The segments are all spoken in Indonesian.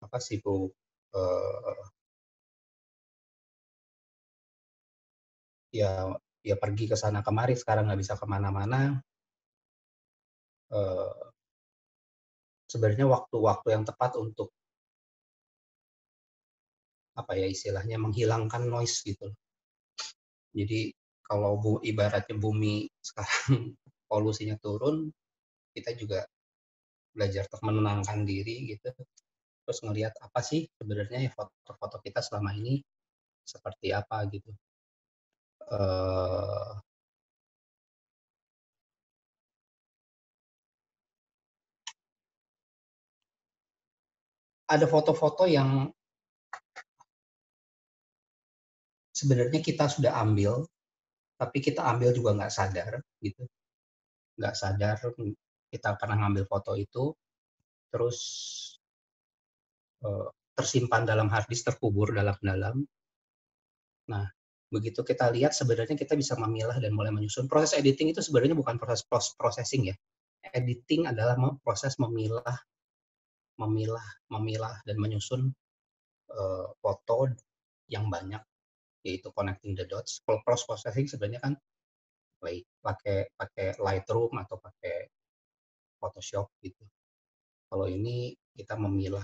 sibuk ya pergi ke sana kemari, sekarang nggak bisa kemana-mana. Sebenarnya waktu-waktu yang tepat untuk istilahnya menghilangkan noise gitu. Jadi kalau ibaratnya bumi sekarang polusinya turun, kita juga belajar untuk menenangkan diri gitu. Terus ngelihat apa sih sebenarnya ya foto-foto kita selama ini seperti apa gitu. Ada foto-foto yang sebenarnya kita sudah ambil, tapi kita ambil juga nggak sadar gitu. Nggak sadar kita pernah ngambil foto itu, terus tersimpan dalam hard disk, terkubur dalam-dalam. Nah, begitu kita lihat sebenarnya kita bisa memilah dan mulai menyusun. Proses editing itu sebenarnya bukan proses processing ya. Editing adalah proses memilah dan menyusun foto yang banyak, yaitu connecting the dots. Kalau post processing sebenarnya kan pakai Lightroom atau pakai Photoshop gitu. Kalau ini kita memilah,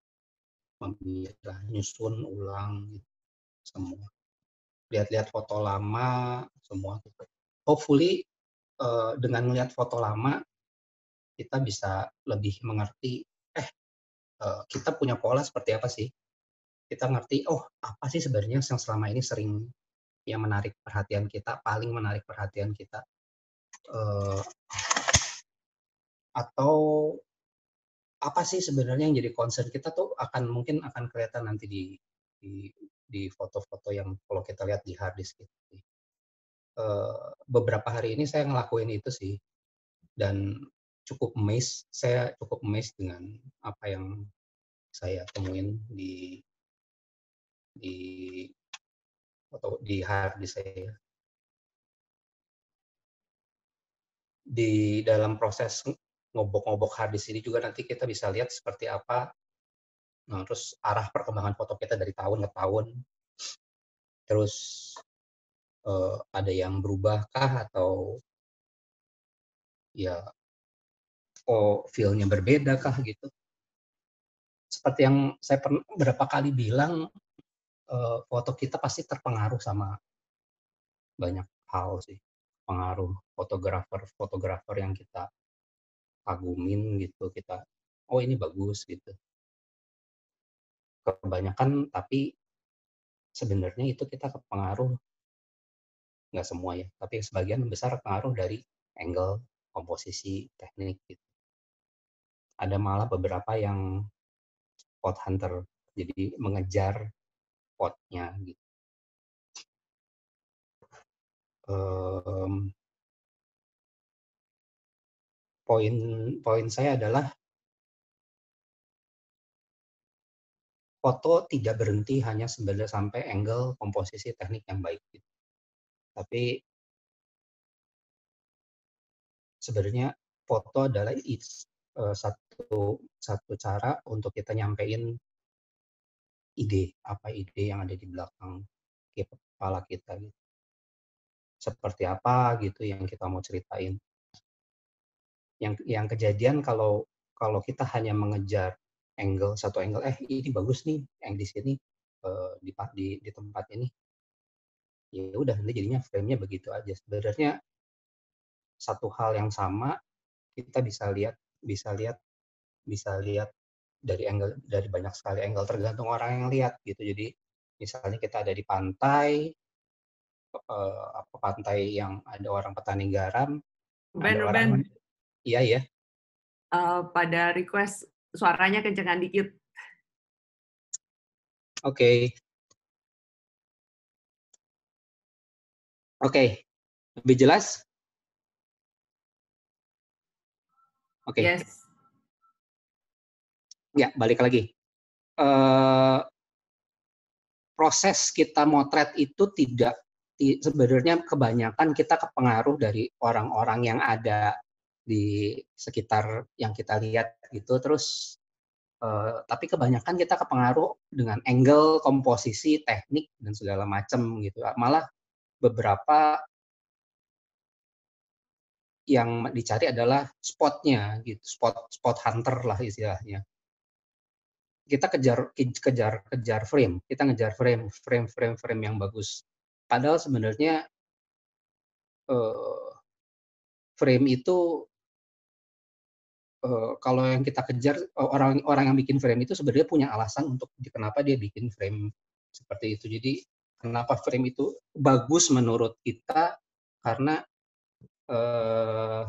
nyusun ulang gitu, semua. Lihat-lihat foto lama semua gitu. Hopefully dengan melihat foto lama kita bisa lebih mengerti kita punya pola seperti apa sih. Kita ngerti apa sih sebenarnya yang selama ini sering yang menarik perhatian kita, paling menarik perhatian kita, atau apa sih sebenarnya yang jadi concern kita tuh mungkin akan kelihatan nanti di foto-foto yang kalau kita lihat di hard disk gitu. Beberapa hari ini saya ngelakuin itu sih, dan saya cukup amazed dengan apa yang saya temuin di hard disk saya. Di dalam proses ngobok-ngobok hard disk ini juga nanti kita bisa lihat seperti apa, terus arah perkembangan foto kita dari tahun ke tahun, terus ada yang berubah kah atau ya feel-nya berbeda kah gitu. Seperti yang saya pernah berapa kali bilang, foto kita pasti terpengaruh sama banyak hal sih. Pengaruh fotografer yang kita kagumin gitu, ini bagus gitu. Kebanyakan tapi sebenarnya itu kita kepengaruh, nggak semua ya, tapi sebagian besar pengaruh dari angle, komposisi, teknik gitu. Ada malah beberapa yang spot hunter, jadi mengejar spotnya gitu. Poin saya adalah foto tidak berhenti hanya sebenarnya sampai angle, komposisi, teknik yang baik gitu. Tapi sebenarnya foto adalah satu cara untuk kita nyampein ide yang ada di belakang kepala kita gitu. Seperti apa gitu yang kita mau ceritain. Yang kejadian kalau kita hanya mengejar satu angle, ini bagus nih yang di sini, di tempat ini. Ya udah, nanti jadinya frame-nya begitu aja. Sebenarnya satu hal yang sama kita bisa lihat dari banyak sekali angle, tergantung orang yang lihat gitu. Jadi misalnya kita ada di pantai, pantai yang ada orang petani garam, ada orang, iya ya. Pada request suaranya kencengan dikit. Oke, lebih jelas? Oke. Yes. Ya, balik lagi. Proses kita motret itu sebenarnya kebanyakan kita kepengaruh dari orang-orang yang ada di sekitar yang kita lihat gitu. Terus Tapi kebanyakan kita kepengaruh dengan angle, komposisi, teknik, dan segala macam gitu. Malah beberapa yang dicari adalah spotnya gitu, spot spot hunter lah istilahnya. Kita kejar frame, kita ngejar frame yang bagus. Padahal sebenarnya, eee, frame itu, kalau yang kita kejar, orang orang yang bikin frame itu sebenarnya punya alasan untuk kenapa dia bikin frame seperti itu. Jadi, kenapa frame itu bagus menurut kita, karena, eee,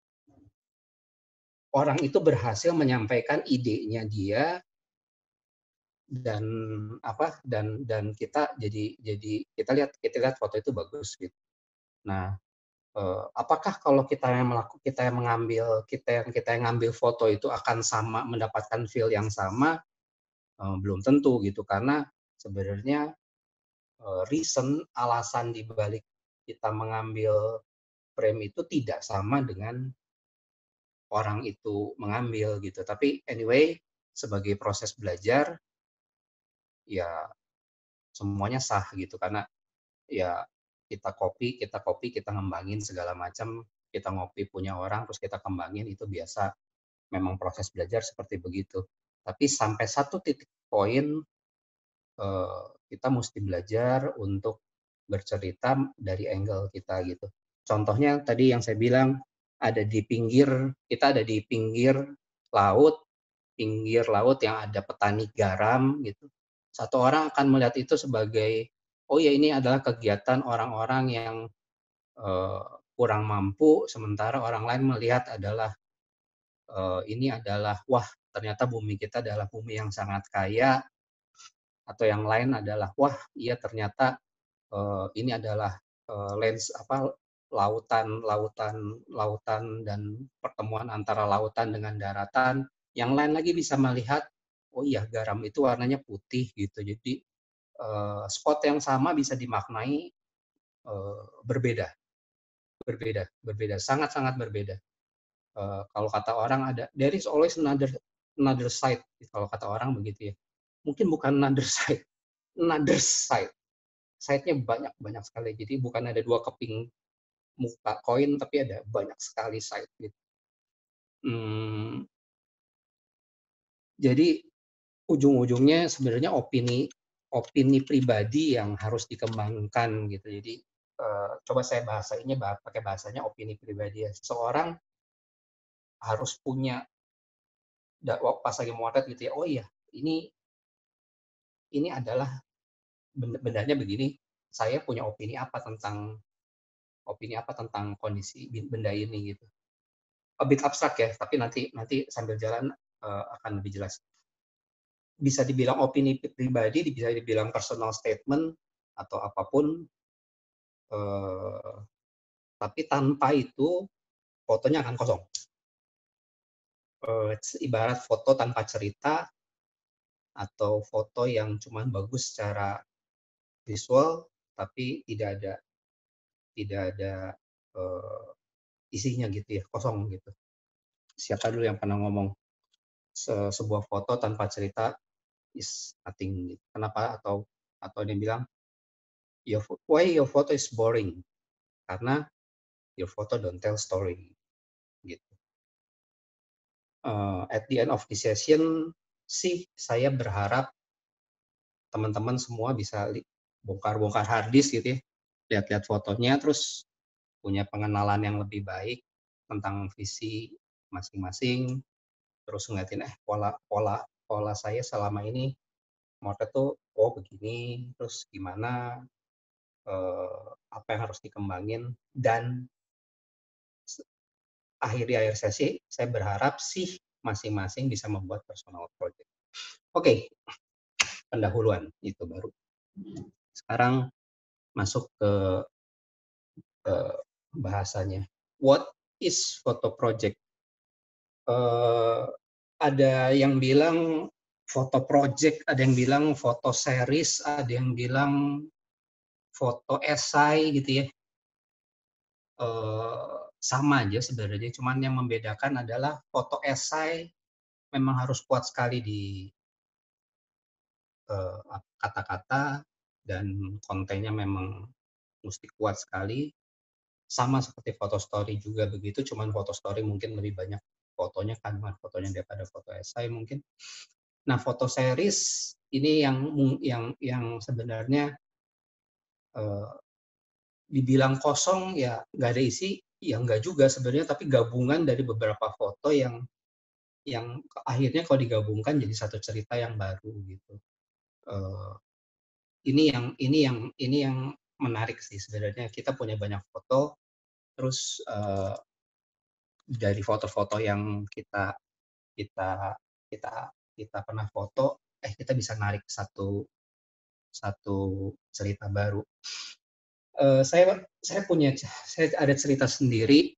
orang itu berhasil menyampaikan idenya dia dan dan kita kita lihat foto itu bagus gitu. Nah, apakah kalau kita yang ngambil foto itu akan sama mendapatkan feel yang sama? Belum tentu gitu, karena sebenarnya, alasan di balik kita mengambil frame itu tidak sama dengan orang itu mengambil gitu. Tapi anyway, sebagai proses belajar, ya semuanya sah gitu, karena ya kita ngembangin segala macam, kita ngopi punya orang, terus kita kembangin, itu biasa, memang proses belajar seperti begitu. Tapi sampai satu titik poin, kita mesti belajar untuk bercerita dari angle kita gitu. Contohnya tadi yang saya bilang, kita ada di pinggir laut yang ada petani garam gitu. Satu orang akan melihat itu sebagai, oh ya ini adalah kegiatan orang-orang yang Eee, kurang mampu, sementara orang lain melihat adalah, ini adalah, wah ternyata bumi kita adalah bumi yang sangat kaya, atau yang lain adalah, wah iya ternyata, ini adalah, lautan lautan lautan dan pertemuan antara lautan dengan daratan. Yang lain lagi bisa melihat, oh iya garam itu warnanya putih gitu. Jadi, spot yang sama bisa dimaknai, berbeda berbeda berbeda, sangat-sangat berbeda. Kalau kata orang there is always another another side, kalau kata orang begitu ya. Mungkin bukan another side, another side. Side-nya banyak banyak sekali. Jadi bukan ada dua keping muka koin, tapi ada banyak sekali side gitu. Mmm, jadi ujung-ujungnya sebenarnya opini opini pribadi yang harus dikembangkan gitu. Jadi, coba saya pakai bahasanya opini pribadi ya. Seseorang harus punya pas lagi motret gitu ya, oh iya ini adalah bendanya begini, saya punya opini apa tentang kondisi benda ini gitu. A bit abstrak ya, tapi nanti nanti sambil jalan, akan lebih jelas. Bisa dibilang opini pribadi, bisa dibilang personal statement atau apapun, eee, tapi tanpa itu fotonya akan kosong. Ibarat foto tanpa cerita atau foto yang cuman bagus secara visual, tapi tidak ada, eee, isinya gitu ya, kosong gitu. Siapa dulu yang pernah ngomong, sebuah foto tanpa cerita is nothing gitu. Kenapa? Atau dia bilang, why your photo is boring? Karena your photo don't tell story gitu. At the end of the session sih saya berharap teman-teman semua bisa bongkar-bongkar hard disk gitu ya, lihat-lihat fotonya, terus punya pengenalan yang lebih baik tentang visi masing-masing, terus ngeliatin, pola pola pola saya selama ini motret tuh, oh begini, terus gimana, apa yang harus dikembangin, dan di akhir sesi saya berharap sih masing-masing bisa membuat personal project. Oke, pendahuluan itu baru. Sekarang masuk ke bahasanya. What is photo project? Ada yang bilang foto project, ada yang bilang foto series, ada yang bilang foto esai gitu ya. Sama aja sebenarnya, cuman yang membedakan adalah foto esai memang harus kuat sekali di kata-kata dan kontennya memang mesti kuat sekali. Sama seperti foto story juga begitu, cuman foto story mungkin lebih banyak fotonya, kandungan fotonya daripada foto esai mungkin. Nah, foto series ini yang sebenarnya, eee, dibilang kosong ya nggak ada isi, ya nggak juga sebenarnya, tapi gabungan dari beberapa foto yang akhirnya kalau digabungkan jadi satu cerita yang baru gitu. Eee, ini yang menarik sih sebenarnya, kita punya banyak foto, terus, dari foto-foto yang kita kita kita pernah foto, kita bisa narik satu satu cerita baru. Saya ada cerita sendiri,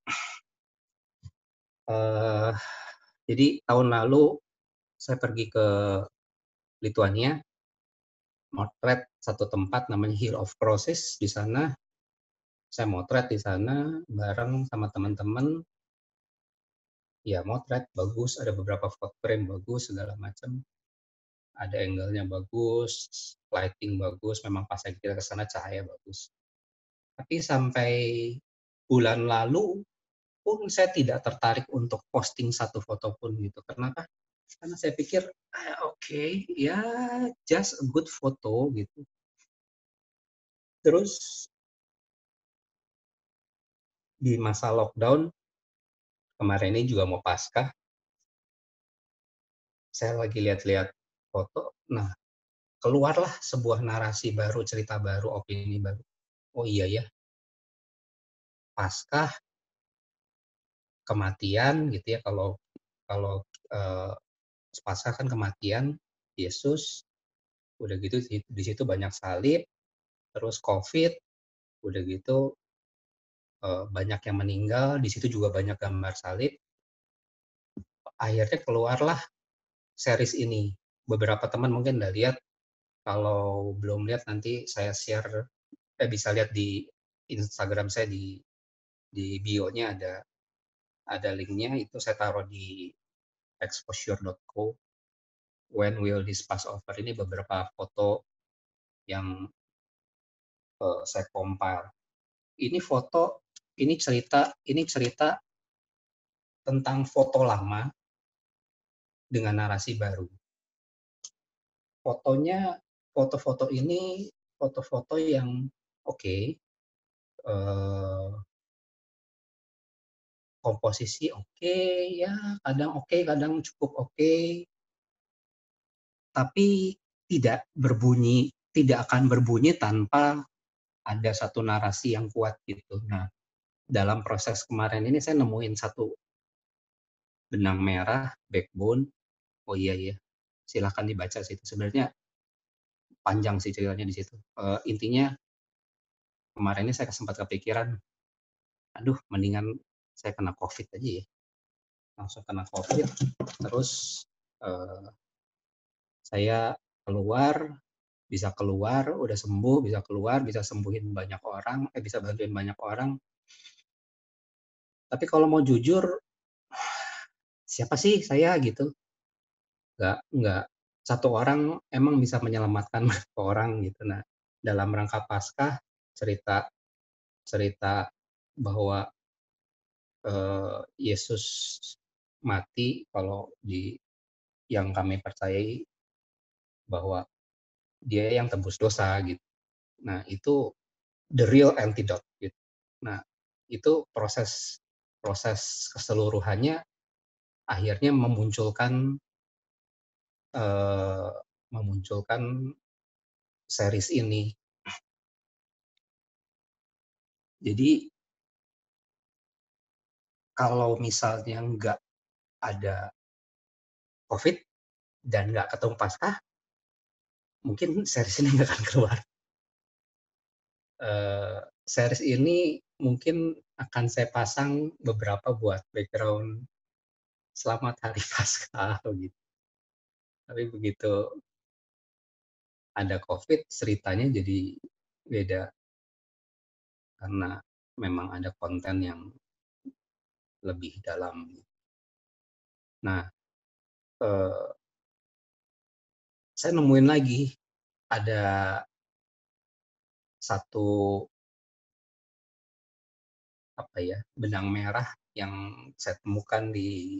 eee, jadi tahun lalu saya pergi ke Lituania, motret satu tempat namanya Hill of Crosses. Di sana saya motret di sana bareng sama teman-teman, ya motret bagus, ada beberapa foto frame bagus segala macam, ada angle-nya bagus, lighting bagus, memang pas lagi kita ke sana cahaya bagus. Tapi sampai bulan lalu pun saya tidak tertarik untuk posting satu foto pun gitu. Kenapa? Karena saya pikir, oke, ya just a good photo gitu. Terus di masa lockdown, kemarin ini juga mau Paskah, saya lagi lihat-lihat foto, nah keluarlah sebuah narasi baru, cerita baru, opini baru. Oh iya ya, Paskah, kematian gitu ya, kalau kalau, eee, Paskah kan kematian Yesus, udah gitu di situ banyak salib, terus Covid, udah gitu, banyak yang meninggal, di situ juga banyak gambar salib, akhirnya keluarlah series ini. Beberapa teman mungkin udah lihat, kalau belum lihat nanti saya share, bisa lihat di Instagram saya di bio-nya ada link-nya, itu saya taruh di exposure.co, When Will This Pass Over, ini beberapa foto yang, saya compile. Ini foto, ini cerita tentang foto lama dengan narasi baru. Fotonya foto-foto ini foto-foto yang oke, eee, komposisi oke, ya kadang oke, kadang cukup oke, tapi tidak akan berbunyi tanpa ada satu narasi yang kuat gitu. Nah, dalam proses kemarin ini saya nemuin satu benang merah, backbone, oh iya ya, silahkan dibaca sih itu sebenarnya panjang sih ceritanya di situ. Intinya kemarin ini saya sempat kepikiran, aduh mendingan saya kena Covid aja ya, langsung kena Covid, terus, eee, saya keluar, bisa keluar, udah sembuh, bisa keluar, bisa sembuhin banyak orang, bisa bantuin banyak orang. Tapi kalau mau jujur, siapa sih saya gitu, nggak satu orang emang bisa menyelamatkan berapa orang gitu. Nah, dalam rangka Paskah, cerita cerita bahwa, Yesus mati, kalau yang kami percayai bahwa dia yang tebus dosa gitu. Nah, itu the real antidote gitu. Nah, itu proses proses keseluruhannya akhirnya eee, memunculkan series ini. Jadi kalau misalnya nggak ada Covid dan nggak ketemu Paskah, mungkin series ini nggak akan keluar. Series ini mungkin akan saya pasang beberapa buat background selamat hari Paskah begitu. Tapi begitu ada Covid, ceritanya jadi beda karena memang ada konten yang lebih dalam. Nah, eee, saya nemuin lagi ada satu, apa ya, benang merah yang saya temukan di,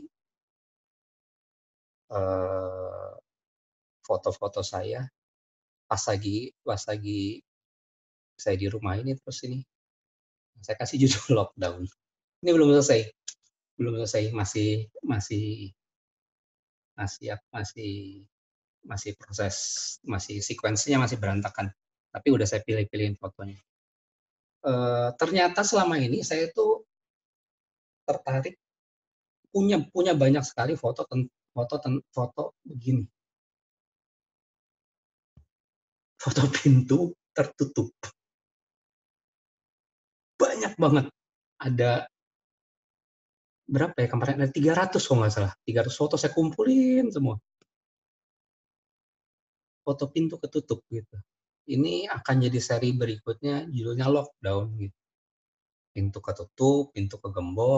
eee, foto-foto saya pas lagi saya di rumah ini, terus ini saya kasih judul lockdown. Ini belum selesai, masih masih masih masih proses, masih sekuensinya masih berantakan, tapi udah saya pilih-pilihin fotonya. Ternyata selama ini saya tuh tertarik, punya punya banyak sekali foto begini, foto pintu tertutup, banyak banget. Ada berapa ya kemarin, ada 300 kalau nggak salah, 300 foto saya kumpulin semua, foto pintu ketutup gitu. Ini akan jadi seri berikutnya, judulnya lockdown gitu, pintu ketutup, pintu kegembok,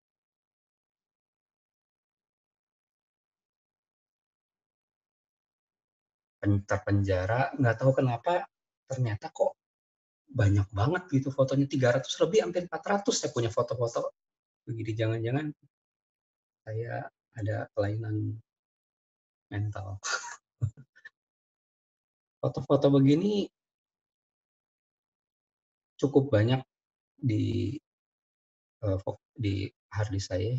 terpenjara, nggak tahu kenapa ternyata kok banyak banget gitu fotonya, 300 lebih, hampir 400 saya punya foto-foto begini. Jangan-jangan saya ada kelainan mental. Foto-foto begini cukup banyak di, di hard disk saya.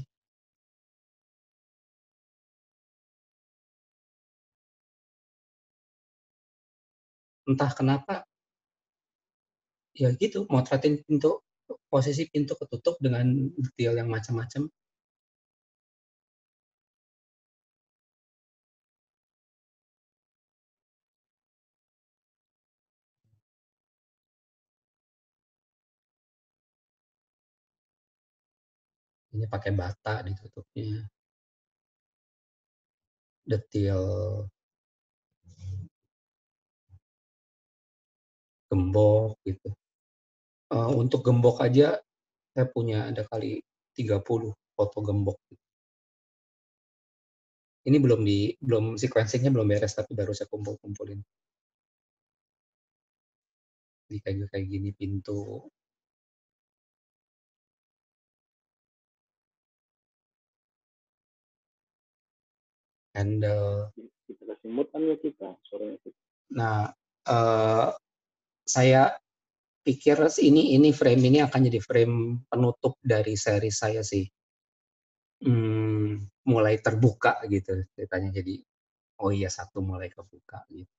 Entah kenapa, ya gitu, motretin pintu, posisi pintu ketutup dengan detail yang macam-macam. Ini pakai bata ditutupnya, detail gembok gitu. Untuk gembok aja saya punya ada kali 30 foto gembok. Ini belum sequencing-nya belum beres, tapi baru saya kumpulin. Ini kayak kayak gini pintu, handle. Kita kasih mood kan ya kita, suaranya kita. Nah, saya pikir frame ini akan jadi frame penutup dari seri saya sih. Mulai terbuka gitu ceritanya, jadi, oh iya, satu mulai kebuka gitu.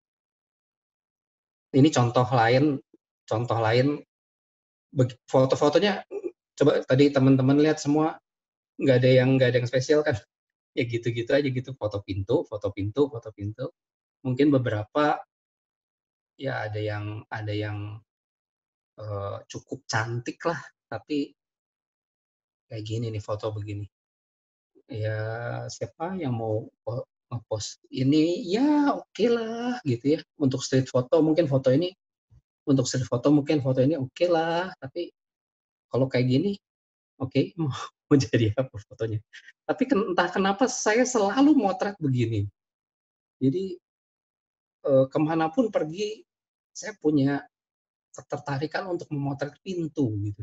Ini contoh lain foto-fotonya, coba tadi teman-teman lihat semua, nggak ada yang spesial kan? Ya gitu-gitu aja gitu, foto pintu, foto pintu, foto pintu. Mungkin beberapa ya ada yang cukup cantik lah, tapi kayak gini nih foto begini. Ya siapa yang mau nge-post ini, ya oke lah gitu ya. Untuk street foto mungkin foto ini, foto ini oke lah, tapi kalau kayak gini, oke, mau jadi apa fotonya. Tapi entah kenapa saya selalu motret begini. Jadi, ke pun pergi, saya punya ketertarikan untuk memotret pintu gitu.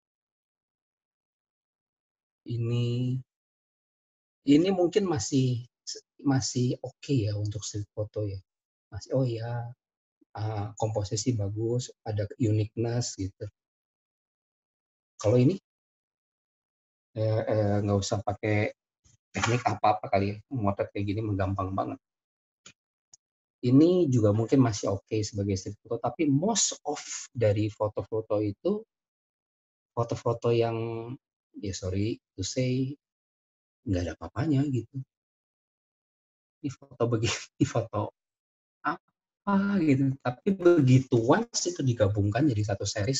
Ini ini mungkin masih oke ya untuk street foto ya. Masih, oh ya, komposisi bagus, ada uniqueness gitu. Kalau ini, nggak usah pakai teknik apa-apa kali ya, memotret kayak gini mah gampang banget. Ini juga mungkin masih oke sebagai street foto, tapi most of dari foto-foto itu, foto-foto yang, ya sorry to say, nggak ada apa-apanya gitu. Ini foto begini, foto apa gitu, tapi begitu once itu digabungkan jadi satu series,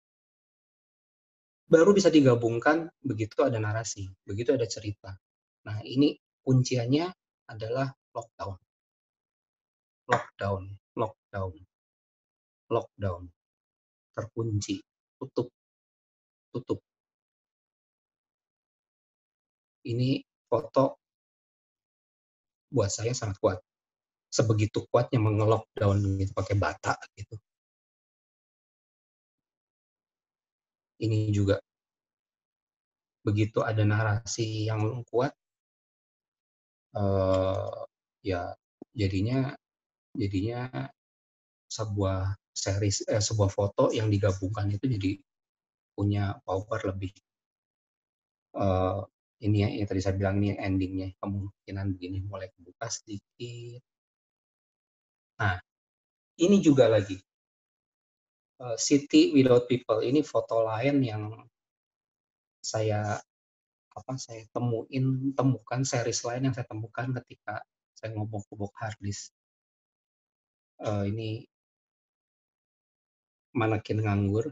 baru bisa digabungkan begitu ada narasi, begitu ada cerita. Nah, ini kunciannya adalah lockdown, lockdown, lockdown, lockdown, terkunci, tutup, tutup. Ini foto buat saya sangat kuat. Sebegitu kuatnya mengelockdown gitu pakai bata gitu. Ini juga begitu ada narasi yang kuat, ya jadinya sebuah sebuah foto yang digabungkan itu jadi punya power lebih. Ini yang tadi saya bilang, ini endingnya kemungkinan begini mulai kebuka sedikit. Nah, ini juga lagi City Without People, ini foto lain yang saya temukan series lain yang saya temukan ketika saya ngobok-ngobok hard disk. Ini manekin nganggur.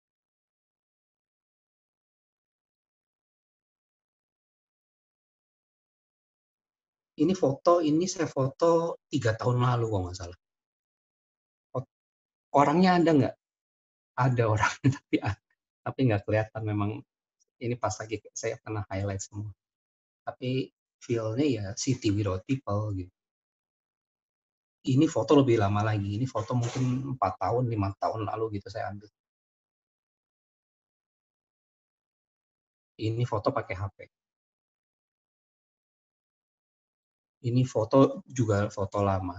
Ini saya foto 3 tahun lalu kalau nggak salah. Orangnya ada nggak? Ada orangnya, tapi nggak kelihatan memang. Ini pas lagi saya kena highlight semua. Tapi feel-nya ya City Without People gitu. Ini foto lebih lama lagi. Ini foto mungkin 4 tahun, 5 tahun lalu gitu saya ambil. Ini foto pakai HP. Ini foto juga foto lama.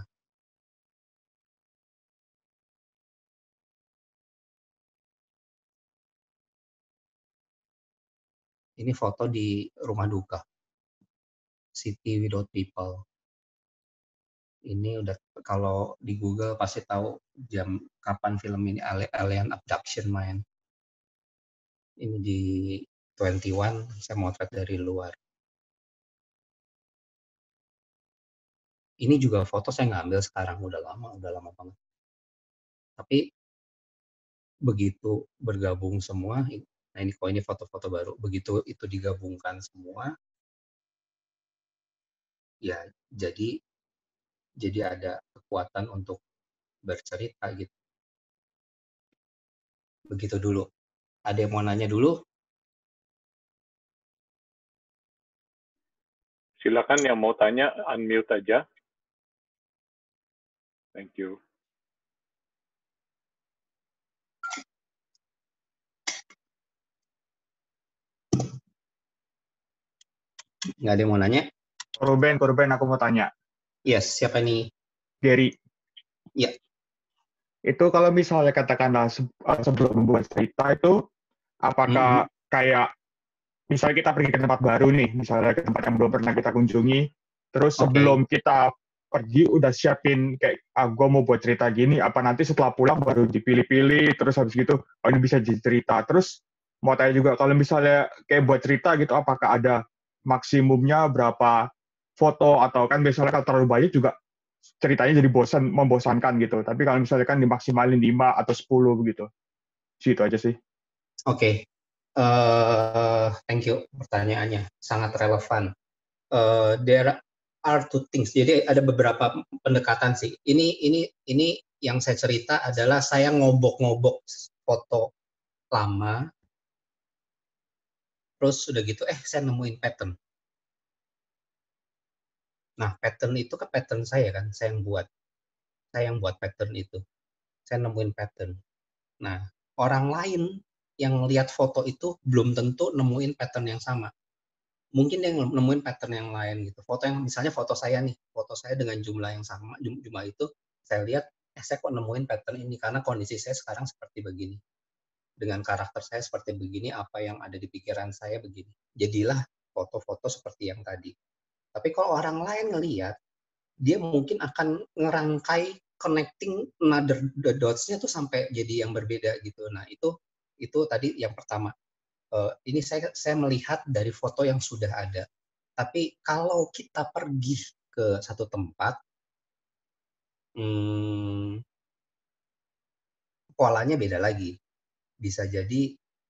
Ini foto di rumah duka. City Without People. Ini udah, kalau di Google pasti tahu jam kapan film ini, Alien Abduction main. Ini di 21, saya motret dari luar. Ini juga foto saya nggak ambil sekarang, udah lama banget. Tapi begitu bergabung semua, nah ini foto-foto baru, begitu itu digabungkan semua, ya jadi ada kekuatan untuk bercerita gitu. Begitu dulu. Ada yang mau nanya dulu? Silakan yang mau tanya, unmute aja. Thank you. Nggak ada yang mau nanya? Ruben, aku mau tanya. Yes, siapa nih? Gary. Iya. Itu kalau misalnya katakanlah sebelum membuat cerita itu, apakah kayak misalnya kita pergi ke tempat baru nih, misalnya ke tempat yang belum pernah kita kunjungi, terus sebelum kita pergi udah siapin kayak, gue mau buat cerita gini, apa nanti setelah pulang baru dipilih-pilih, terus habis gitu, oh ini bisa jadi cerita. Terus mau tanya juga, kalau misalnya kayak buat cerita gitu, apakah ada maksimumnya berapa foto, atau kan misalnya kalau terlalu banyak juga ceritanya jadi membosankan gitu. Tapi kalau misalnya kan dimaksimalin 5 atau 10 begitu. Situ aja sih. Oke. Thank you pertanyaannya, sangat relevan. There are two things. Jadi ada beberapa pendekatan sih. Ini yang saya cerita adalah saya ngobok-ngobok foto lama. Terus udah gitu, saya nemuin pattern. Nah, pattern itu kan pattern saya kan, saya yang buat pattern itu. Saya nemuin pattern. Nah, orang lain yang lihat foto itu belum tentu nemuin pattern yang sama. Mungkin dia nemuin pattern yang lain gitu. Foto yang misalnya foto saya dengan jumlah yang sama, jumlah itu saya lihat, saya kok nemuin pattern ini karena kondisi saya sekarang seperti begini. Dengan karakter saya seperti begini, apa yang ada di pikiran saya begini. Jadilah foto-foto seperti yang tadi. Tapi kalau orang lain ngelihat, dia mungkin akan ngerangkai connecting another the dots-nya tuh sampai jadi yang berbeda gitu. Nah, itu tadi yang pertama. Ini saya melihat dari foto yang sudah ada. Tapi kalau kita pergi ke satu tempat, polanya beda lagi. Bisa jadi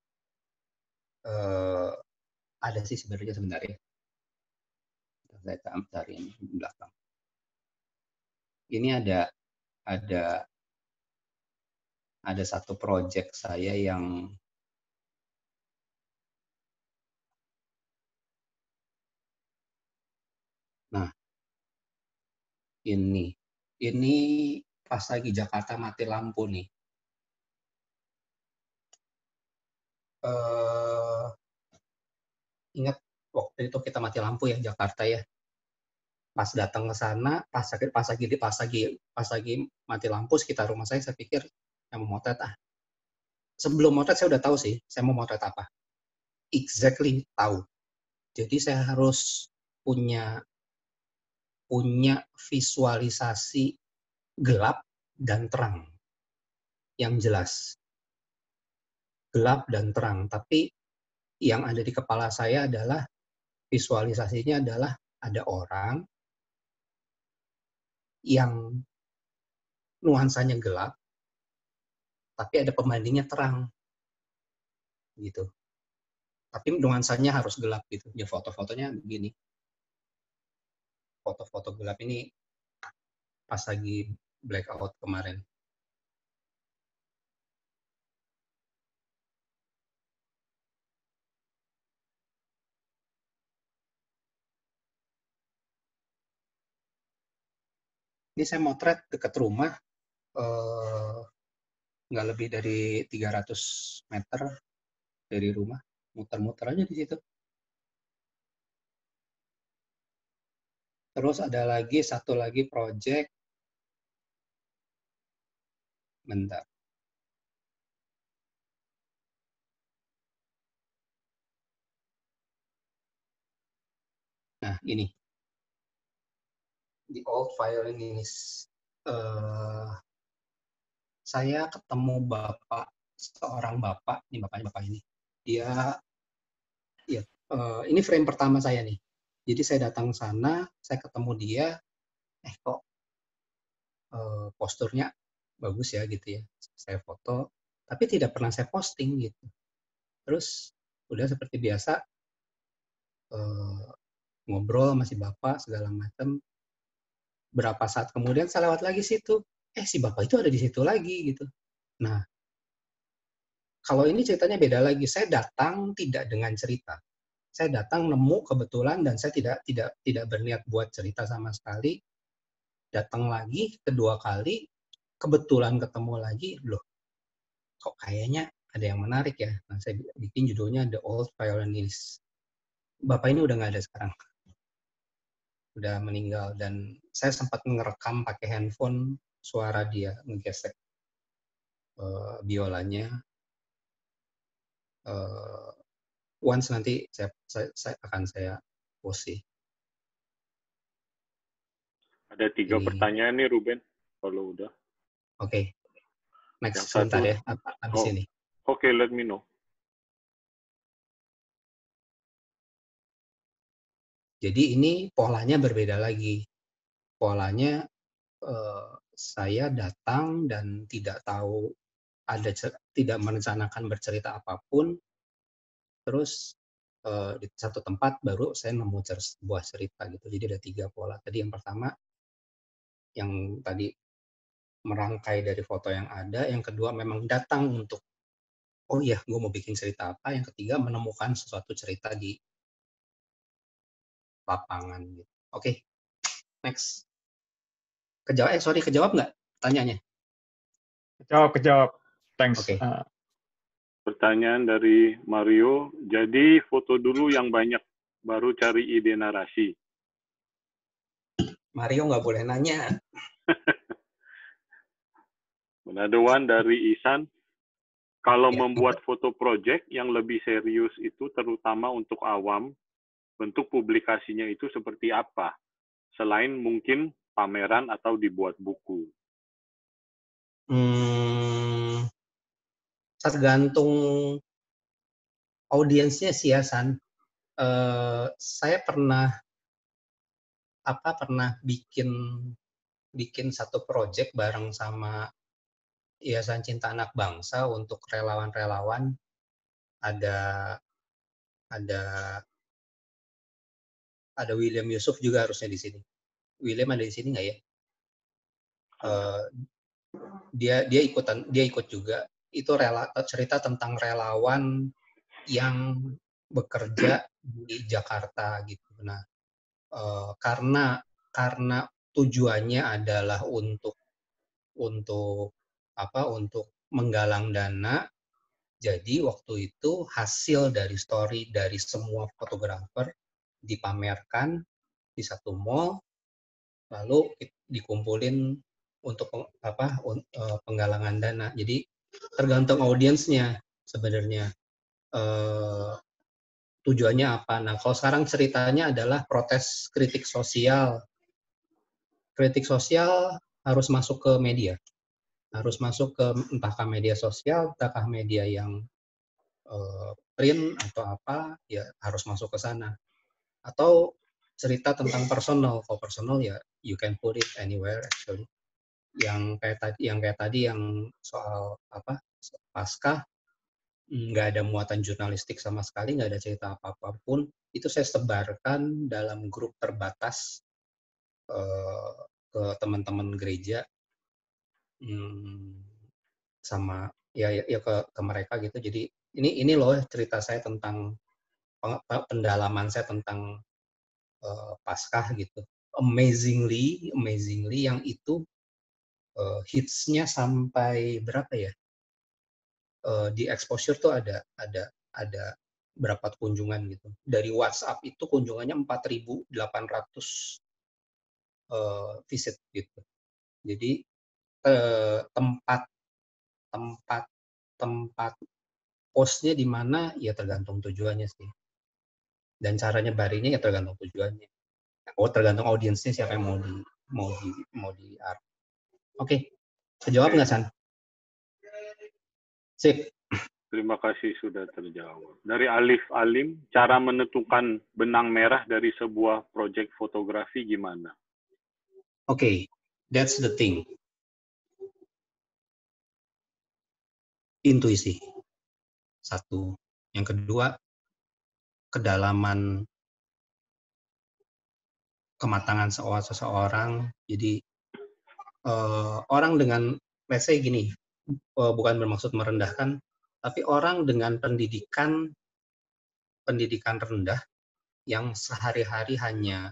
ada sih sebenarnya sebentar ya. Saya cari ini di belakang. Ini ada satu project saya yang Ini pas lagi Jakarta mati lampu nih. Ingat waktu itu kita mati lampu ya Jakarta ya. Pas datang ke sana, pas lagi mati lampu sekitar rumah saya pikir yang mau motret Sebelum motret saya udah tahu sih, saya mau motret apa. Exactly tahu. Jadi saya harus punya visualisasi gelap dan terang yang jelas. Gelap dan terang, tapi yang ada di kepala saya adalah visualisasinya adalah ada orang yang nuansanya gelap, tapi ada pembandingnya terang, gitu. Tapi nuansanya harus gelap gitu. Ya foto-fotonya begini. Foto-foto gelap ini pas lagi blackout kemarin. Ini saya motret dekat rumah, nggak lebih dari 300 meter dari rumah, muter-muter aja di situ. Terus ada lagi satu lagi project, bentar. Nah ini, The Old Violinist. Saya ketemu seorang bapak, ini bapaknya bapak ini. Dia, ya, ini frame pertama saya nih. Jadi saya datang sana, saya ketemu dia, kok posturnya bagus ya gitu ya. Saya foto, tapi tidak pernah saya posting gitu. Terus udah seperti biasa ngobrol sama si bapak segala macam. Berapa saat kemudian saya lewat lagi situ, si bapak itu ada di situ lagi gitu. Nah, kalau ini ceritanya beda lagi. Saya datang tidak dengan cerita. Saya datang nemu kebetulan dan saya tidak berniat buat cerita sama sekali. Datang lagi kedua kali, kebetulan ketemu lagi, loh kok kayaknya ada yang menarik ya. Nah, saya bikin judulnya The Old Violinist. Bapak ini udah nggak ada sekarang. Udah meninggal dan saya sempat ngerekam pakai handphone suara dia ngegesek biolanya. Once nanti saya akan post sih. Ada 3 pertanyaan nih Ruben, kalau udah. Oke. Next Yang sebentar satu, ya, habis ini. Oke, let me know. Jadi ini polanya berbeda lagi. Polanya saya datang dan tidak tahu tidak merencanakan bercerita apapun. Terus di satu tempat baru saya nemu sebuah cerita gitu. Jadi ada 3 pola. Tadi yang pertama yang tadi merangkai dari foto yang ada, yang kedua memang datang untuk oh iya, gue mau bikin cerita apa, yang ketiga menemukan sesuatu cerita di lapangan gitu. Oke, next. Kejawab nggak tanyanya? Kejawab. Thanks. Oke. Pertanyaan dari Mario, jadi foto dulu yang banyak, baru cari ide narasi. Mario nggak boleh nanya. Another one dari Isan, kalau Ya. membuat foto project yang lebih serius itu terutama untuk awam, bentuk publikasinya itu seperti apa? Selain mungkin pameran atau dibuat buku. Tergantung audiensnya sih ya, San. Saya pernah bikin satu project bareng sama Yayasan Cinta Anak Bangsa untuk relawan-relawan. Ada William Yusuf juga harusnya di sini. William ada di sini nggak ya? Dia ikut juga. Itu cerita tentang relawan yang bekerja di Jakarta gitu. Nah, karena tujuannya adalah untuk menggalang dana. Jadi waktu itu hasil dari story dari semua fotografer dipamerkan di satu mall, lalu dikumpulin untuk penggalangan dana. Jadi tergantung audiensnya sebenarnya tujuannya apa. Nah, kalau sekarang ceritanya adalah protes kritik sosial. Kritik sosial harus masuk ke media. Harus masuk ke entahkah media sosial, entahkah media yang print atau apa, ya harus masuk ke sana. Atau cerita tentang personal. Kalau personal ya you can put it anywhere actually. Yang kayak tadi yang soal Paskah, nggak ada muatan jurnalistik sama sekali, nggak ada cerita apapun. Itu saya sebarkan dalam grup terbatas ke teman-teman gereja, sama ya ke mereka gitu. Jadi ini loh cerita saya tentang pendalaman saya tentang Paskah gitu. Amazingly yang itu hitsnya sampai berapa ya? Di exposure tuh ada berapa kunjungan gitu. Dari WhatsApp itu kunjungannya 4.800 visit gitu. Jadi tempat postnya di mana ya tergantung tujuannya sih. Dan cara nyebarinnya ya tergantung tujuannya. Tergantung audiensnya siapa yang mau di art. Oke. Terjawab nggak, San? Sip. Terima kasih sudah terjawab. Dari Alif Alim, cara menentukan benang merah dari sebuah proyek fotografi gimana? Oke, that's the thing. Intuisi. Satu. Yang kedua, kedalaman kematangan seseorang. Jadi orang dengan, let's say gini, bukan bermaksud merendahkan, tapi orang dengan pendidikan rendah yang sehari-hari hanya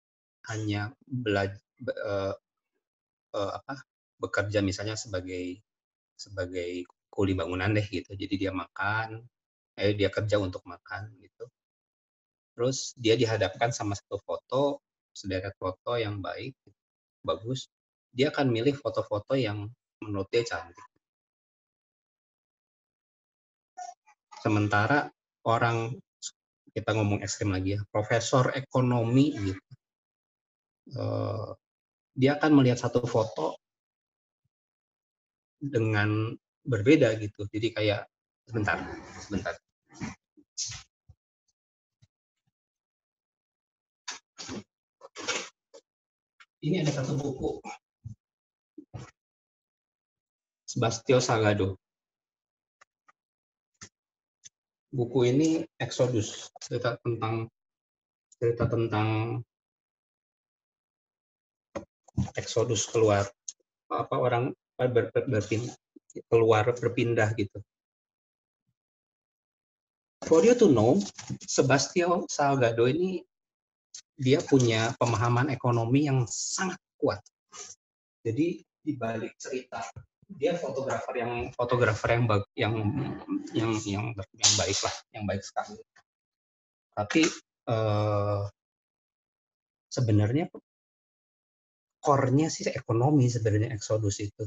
bekerja misalnya sebagai kuli bangunan deh gitu. Jadi dia dia kerja untuk makan gitu. Terus dia dihadapkan sama satu foto, sederet foto yang bagus. Dia akan milih foto-foto yang menurut dia cantik. Sementara orang, kita ngomong ekstrim lagi ya, profesor ekonomi gitu, dia akan melihat satu foto dengan berbeda gitu. Jadi kayak sebentar. Ini ada satu buku, Sebastião Salgado. Buku ini Exodus, cerita tentang Exodus keluar, orang berpindah gitu. For you to know, Sebastião Salgado ini dia punya pemahaman ekonomi yang sangat kuat. Jadi di balik cerita, dia fotografer yang baik lah, yang baik sekali. Tapi sebenarnya core-nya sih ekonomi sebenarnya Exodus itu.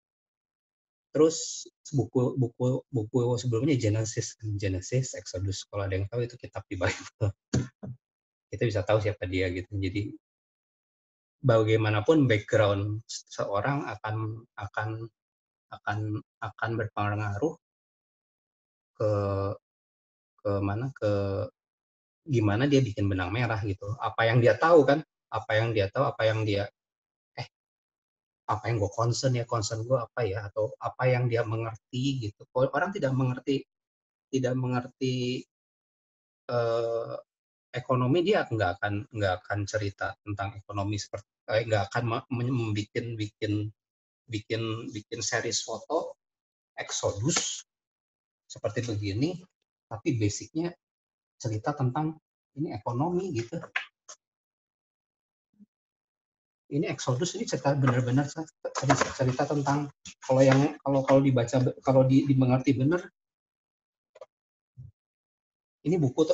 Terus buku sebelumnya Genesis, Exodus. Kalau ada yang tahu itu kitab di Bible. Kita bisa tahu siapa dia gitu. Jadi bagaimanapun background seorang akan berpengaruh ke gimana dia bikin benang merah gitu. Apa yang dia tahu kan? Apa yang gue concern gue apa ya, atau apa yang dia mengerti gitu. Kalau orang tidak mengerti ekonomi, dia nggak akan cerita tentang ekonomi seperti nggak akan bikin series foto Exodus seperti begini, tapi basicnya cerita tentang ini ekonomi gitu. ini Exodus ini cerita benar-benar cerita tentang kalau dibaca kalau dimengerti benar, ini buku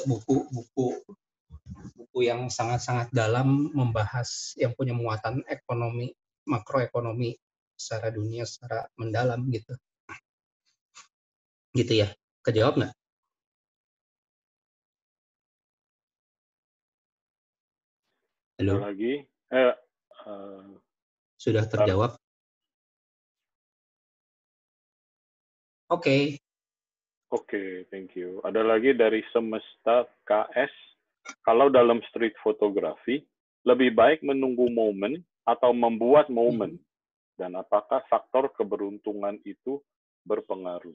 yang sangat-sangat dalam, membahas yang punya muatan ekonomi, makroekonomi secara dunia secara mendalam gitu ya. Kejawab nggak? Halo, Ada lagi? sudah terjawab? Oke. Oke, thank you. Ada lagi dari Semesta KS. Kalau dalam street fotografi, lebih baik menunggu momen atau membuat momen? Dan apakah faktor keberuntungan itu berpengaruh?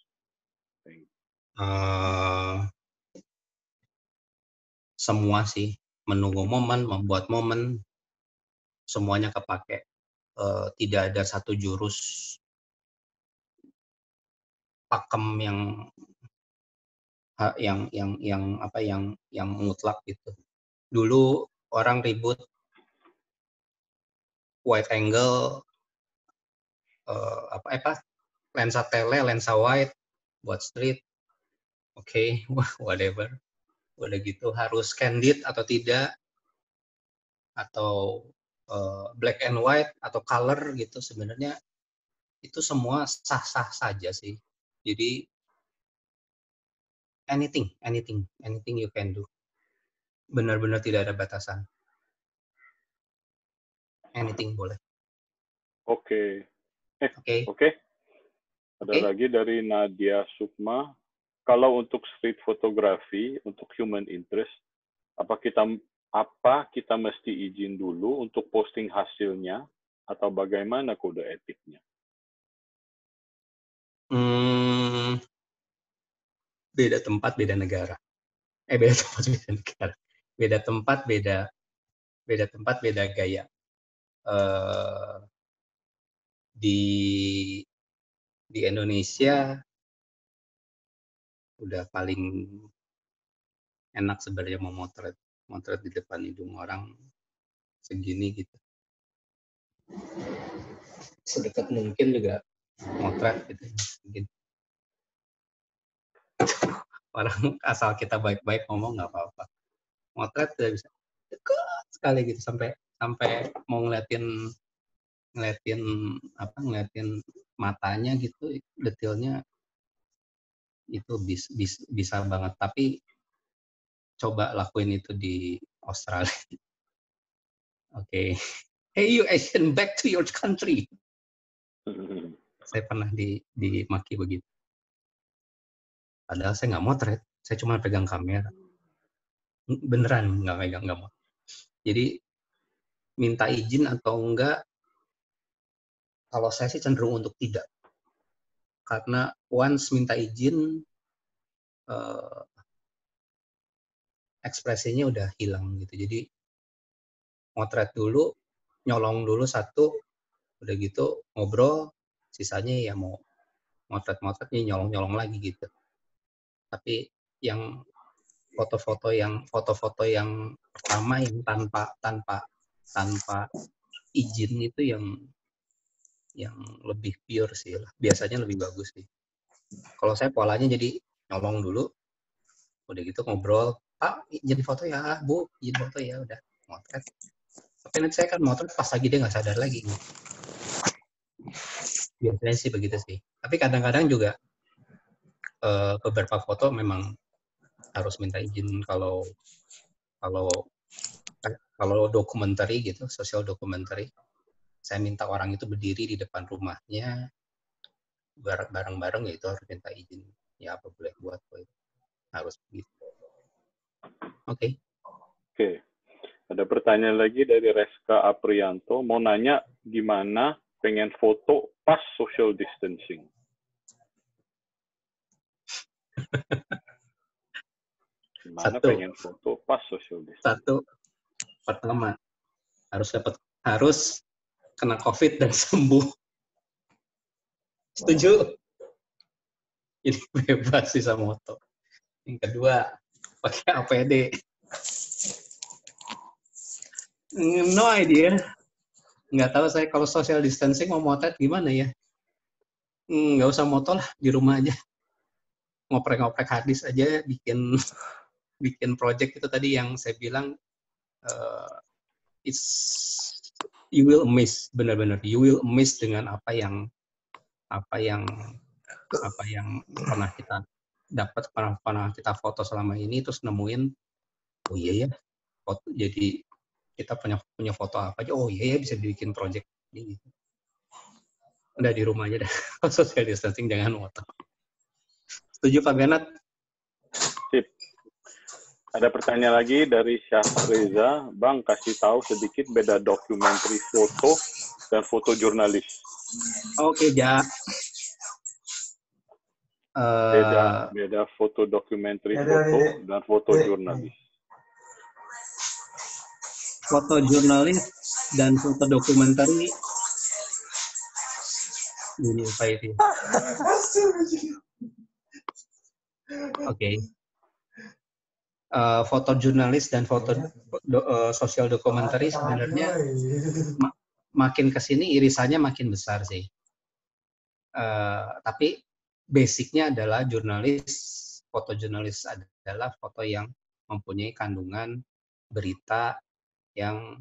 Semua sih, menunggu momen, membuat momen, semuanya kepake. Tidak ada satu jurus pakem yang mutlak gitu. Dulu orang ribut wide angle, lensa tele, lensa wide buat street, oke, whatever. Udah gitu harus candid atau tidak, atau black and white atau color gitu. Sebenarnya itu semua sah-sah saja sih. Jadi anything you can do. Benar-benar tidak ada batasan. Anything boleh. Oke. Oke. Ada lagi dari Nadia Sukma. Kalau untuk street fotografi, untuk human interest, apa kita mesti izin dulu untuk posting hasilnya, atau bagaimana kode etiknya? Beda tempat, beda negara. Beda tempat, beda negara. Beda tempat, beda gaya. Di Indonesia udah paling enak sebenarnya mau motret di depan hidung orang segini gitu. Sedekat mungkin juga motret gitu. Mungkin. Orang asal kita baik-baik ngomong nggak apa-apa. Motret udah bisa dekat sekali gitu sampai mau ngeliatin matanya gitu, detailnya itu bisa banget. Tapi coba lakuin itu di Australia. Oke. Hey you Asian, back to your country. Saya pernah dimaki begitu. Padahal saya nggak motret, saya cuma pegang kamera. Beneran nggak mau. Jadi minta izin atau enggak, kalau saya sih cenderung untuk tidak. Karena once minta izin, ekspresinya udah hilang gitu. Jadi motret dulu, nyolong dulu satu, udah gitu ngobrol, sisanya ya mau motret-motretnya nyolong lagi gitu. Tapi yang foto-foto yang pertama yang tanpa izin itu yang lebih pure sih lah. Biasanya lebih bagus sih. Kalau saya polanya jadi nyolong dulu, udah gitu ngobrol, Pak izin foto ya, Bu izin foto ya, udah motret. Tapi nanti saya kan motret pas lagi dia nggak sadar lagi. Biasanya sih begitu sih. Tapi kadang-kadang juga beberapa foto memang harus minta izin kalau dokumenter gitu, social documentary. Saya minta orang itu berdiri di depan rumahnya bareng-bareng, ya itu harus minta izin. Ya apa boleh buat, harus begitu. Oke. Ada pertanyaan lagi dari Reska Aprianto, mau nanya gimana pengen foto pas social distancing. Gimana pengen foto pas social distancing? Pertama harus kena COVID dan sembuh. Setuju? Ini bebas bisa moto. Yang kedua, pakai APD. No idea. Nggak tahu saya kalau social distancing mau motret gimana ya. Nggak usah moto lah, di rumah aja. Ngoprek-ngoprek harddisk aja, bikin bikin project itu tadi yang saya bilang, it's you will miss, benar-benar you will miss dengan apa yang pernah kita dapat, pernah kita foto selama ini, terus nemuin, oh iya ya, foto, jadi kita punya foto apa aja, oh iya ya bisa dibikin project ini. Udah di rumah aja dah, social distancing jangan foto. Setuju Pak Ganat? Sip. Ada pertanyaan lagi dari Syahriza, Bang kasih tahu sedikit beda dokumenter foto dan foto jurnalis. Oke, Ja. Beda foto dokumenter foto dan foto jurnalis. Foto jurnalis dan foto dokumenter ini apa itu? Oke. Foto jurnalis dan foto sosial dokumenter sebenarnya makin kesini irisannya makin besar sih. Tapi basicnya adalah foto jurnalis adalah foto yang mempunyai kandungan berita yang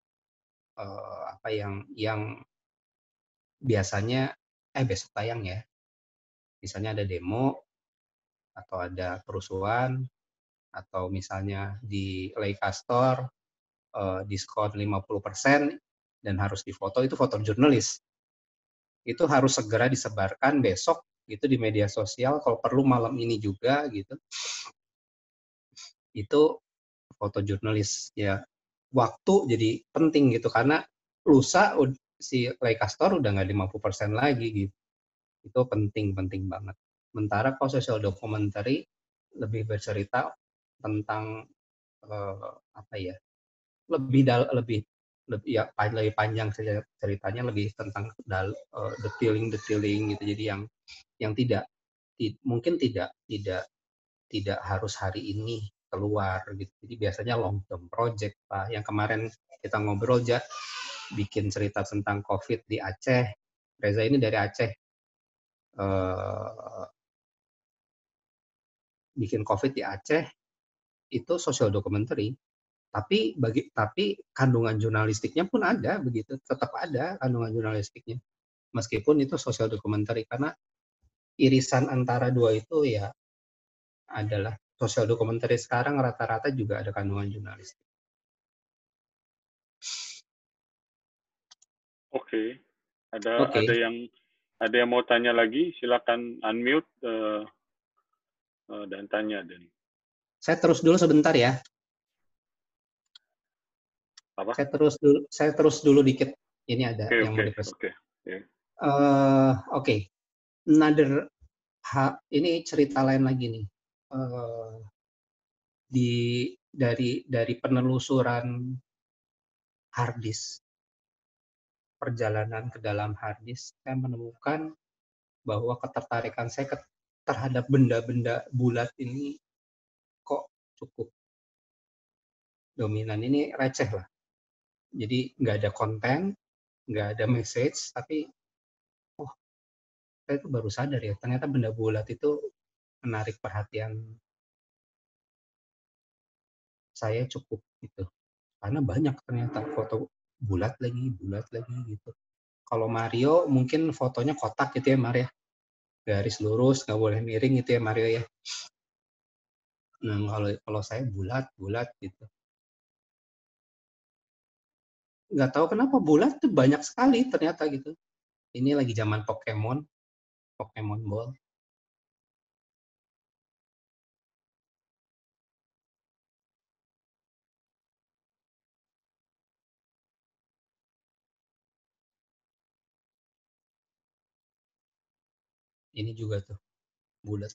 yang biasanya besok tayang ya. Misalnya ada demo atau ada kerusuhan atau misalnya di Leica Store diskon 50% dan harus difoto, itu foto jurnalis. Itu harus segera disebarkan besok gitu di media sosial, kalau perlu malam ini juga gitu. Itu foto jurnalis ya. Waktu jadi penting gitu, karena lusa si Leica Store udah nggak 50% lagi gitu. Itu penting banget. Sementara kalau social documentary lebih bercerita tentang lebih panjang ceritanya, lebih tentang detailing gitu. Jadi yang mungkin tidak harus hari ini keluar gitu. Jadi biasanya long term project Pak. Yang kemarin kita ngobrol bikin cerita tentang COVID di Aceh. Reza ini dari Aceh. Bikin COVID di Aceh itu social documentary. Tapi kandungan jurnalistiknya pun ada begitu. Tetap ada kandungan jurnalistiknya. Meskipun itu social documentary, karena irisan antara dua itu ya adalah social documentary sekarang rata-rata juga ada kandungan jurnalistik. Oke. Ada yang mau tanya lagi, silakan unmute dan tanya. Saya terus dulu sebentar ya. Apa? Saya terus dulu dikit. Ini ada yang mau dipresentasi. Oke. Ini cerita lain lagi nih. Dari penelusuran harddisk, perjalanan ke dalam harddisk, saya menemukan bahwa ketertarikan saya terhadap benda-benda bulat ini kok cukup dominan. Ini receh lah. Jadi nggak ada konten, nggak ada message, tapi saya itu baru sadar ya, ternyata benda bulat itu menarik perhatian saya cukup gitu. Karena banyak ternyata foto bulat lagi gitu. Kalau Mario mungkin fotonya kotak gitu ya Mario, garis lurus, nggak boleh miring gitu ya Mario ya. Nah kalau saya bulat gitu. Nggak tahu kenapa bulat tuh banyak sekali ternyata gitu. Ini lagi zaman Pokemon Ball. Ini juga tuh bulat.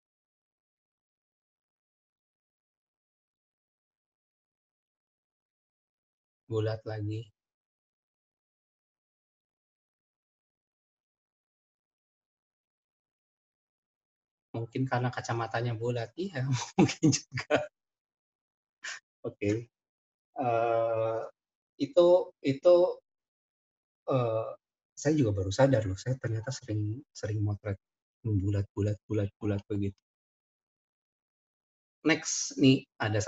Bulat lagi. Mungkin karena kacamatanya bulat, iya mungkin juga. Oke. Itu saya juga baru sadar loh, saya ternyata sering motret bulat begitu. Next nih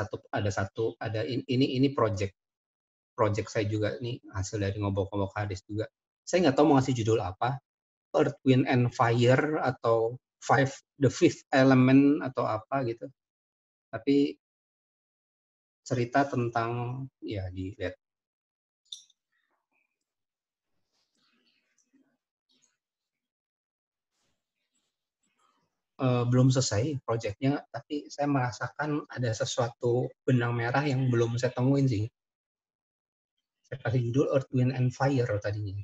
ini project saya juga nih, hasil dari ngobok-ngobok hadis juga. Saya nggak tahu mau ngasih judul apa, Earth, Wind and Fire atau the Fifth Element atau apa gitu. Tapi cerita tentang ya dilihat. Belum selesai proyeknya, tapi saya merasakan ada sesuatu benang merah yang belum saya temuin sih. Saya kasih judul Earth, Wind, and Fire tadinya.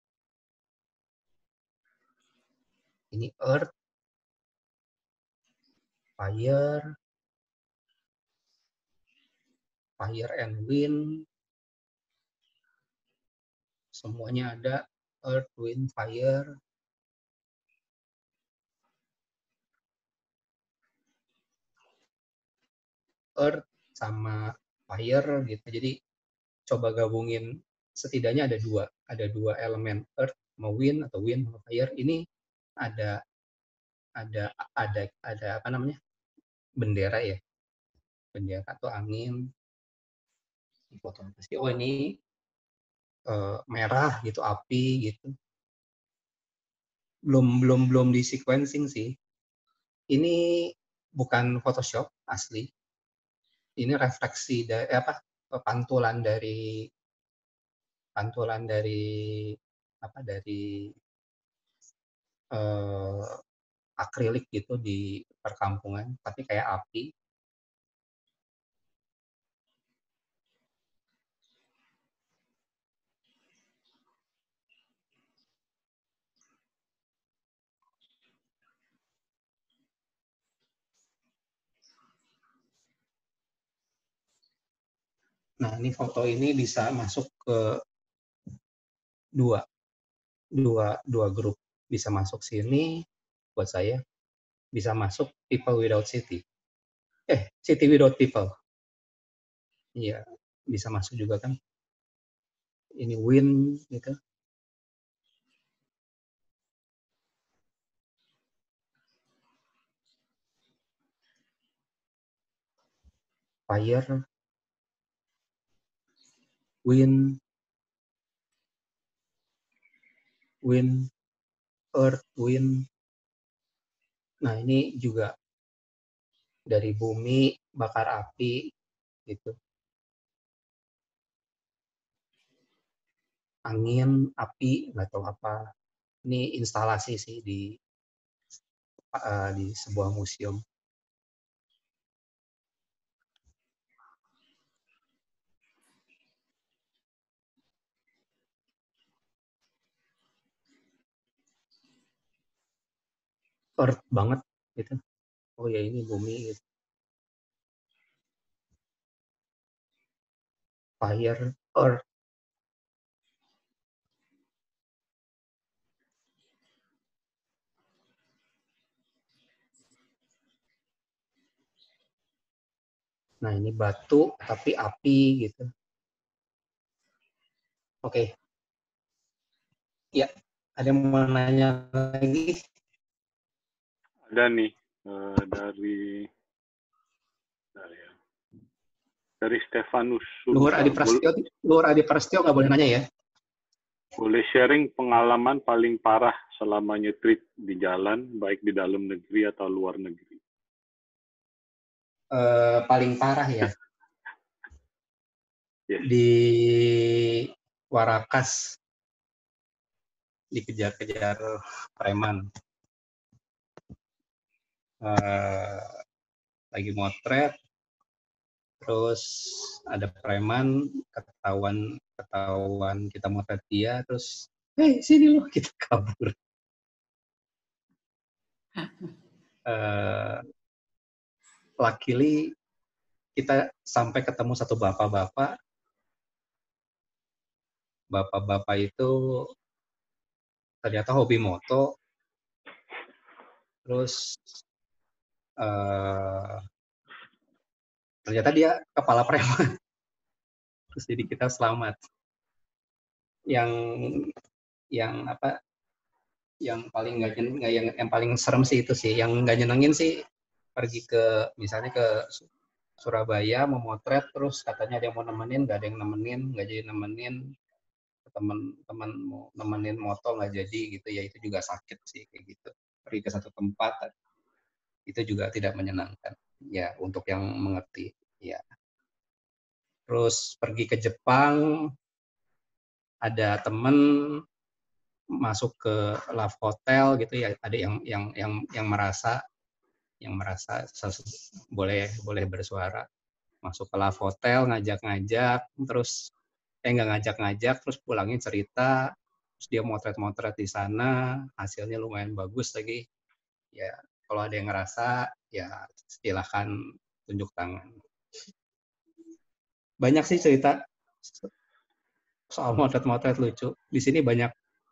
Ini Earth, Fire and Wind, semuanya ada. Earth, Wind, Fire. Earth sama Fire gitu. Jadi coba gabungin, setidaknya ada dua elemen, Earth sama Wind atau Wind sama Fire. Ini ada apa namanya, bendera ya, bendera atau angin. Foto pasti, oh ini merah gitu, api gitu. Belum di sequencing sih. Ini bukan Photoshop asli. Ini refleksi dari pantulan dari akrilik gitu di perkampungan, tapi kayak api. Nah, ini foto ini bisa masuk ke dua grup. Bisa masuk sini buat saya, bisa masuk People Without City. City Without People. Iya, bisa masuk juga kan. Ini Wind gitu. Fire, Wind, Earth, Wind. Nah, ini juga dari bumi, bakar api, gitu. Angin, api, nggak tahu apa. Ini instalasi sih di sebuah museum. Earth banget, gitu. Oh ya, ini bumi, gitu. Fire, Earth. Nah, ini batu, tapi api, gitu. Oke. Ya, ada yang mau nanya lagi? Ada nih, dari Stefanus. Luhur Adi Prasetyo nggak boleh nanya ya? Boleh sharing pengalaman paling parah selama nyetrit di jalan, baik di dalam negeri atau luar negeri? Paling parah ya? Yes. Di Warakas, dikejar-kejar preman. Lagi motret, terus ada preman, ketahuan kita motret dia, terus sini loh, kita kabur. Luckily kita sampai ketemu satu bapak-bapak itu ternyata hobi moto, terus ternyata dia kepala preman. Terus jadi kita selamat. Yang yang apa, yang paling yang paling serem sih itu sih, yang nggak nyenengin sih pergi ke misalnya ke Surabaya memotret terus katanya ada yang mau nemenin, nggak ada yang nemenin, nggak jadi nemenin, teman-teman mau nemenin moto nggak jadi gitu ya, itu juga sakit sih kayak gitu. Pergi ke satu tempat itu juga tidak menyenangkan ya untuk yang mengerti ya. Terus pergi ke Jepang, ada temen masuk ke Love Hotel gitu ya, ada yang merasa boleh bersuara, masuk ke Love Hotel ngajak-ngajak, terus nggak ngajak-ngajak, terus pulangnya cerita, terus dia motret-motret di sana, hasilnya lumayan bagus lagi. Ya kalau ada yang ngerasa ya silahkan tunjuk tangan. Banyak sih cerita soal motret-motret lucu. Di sini banyak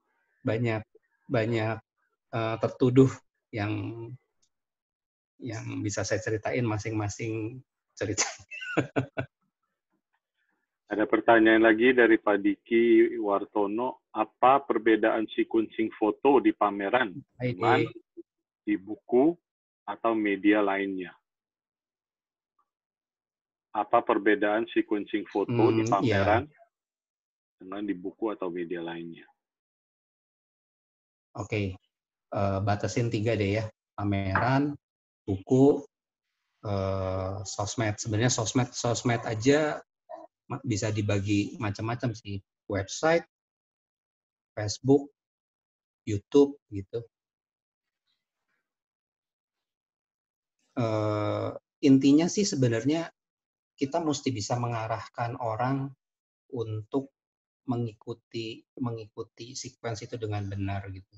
tertuduh yang bisa saya ceritain masing-masing cerita. Ada pertanyaan lagi dari Pak Diki Wartono. Apa perbedaan sequencing foto di pameran dengan di buku atau media lainnya? Apa perbedaan sequencing foto di pameran dengan di buku atau media lainnya? Oke, batasin 3 deh ya. Pameran, buku, sosmed. Sebenarnya sosmed aja bisa dibagi macam-macam sih. Website, Facebook, YouTube gitu. Intinya sih sebenarnya kita mesti bisa mengarahkan orang untuk mengikuti sequence itu dengan benar gitu.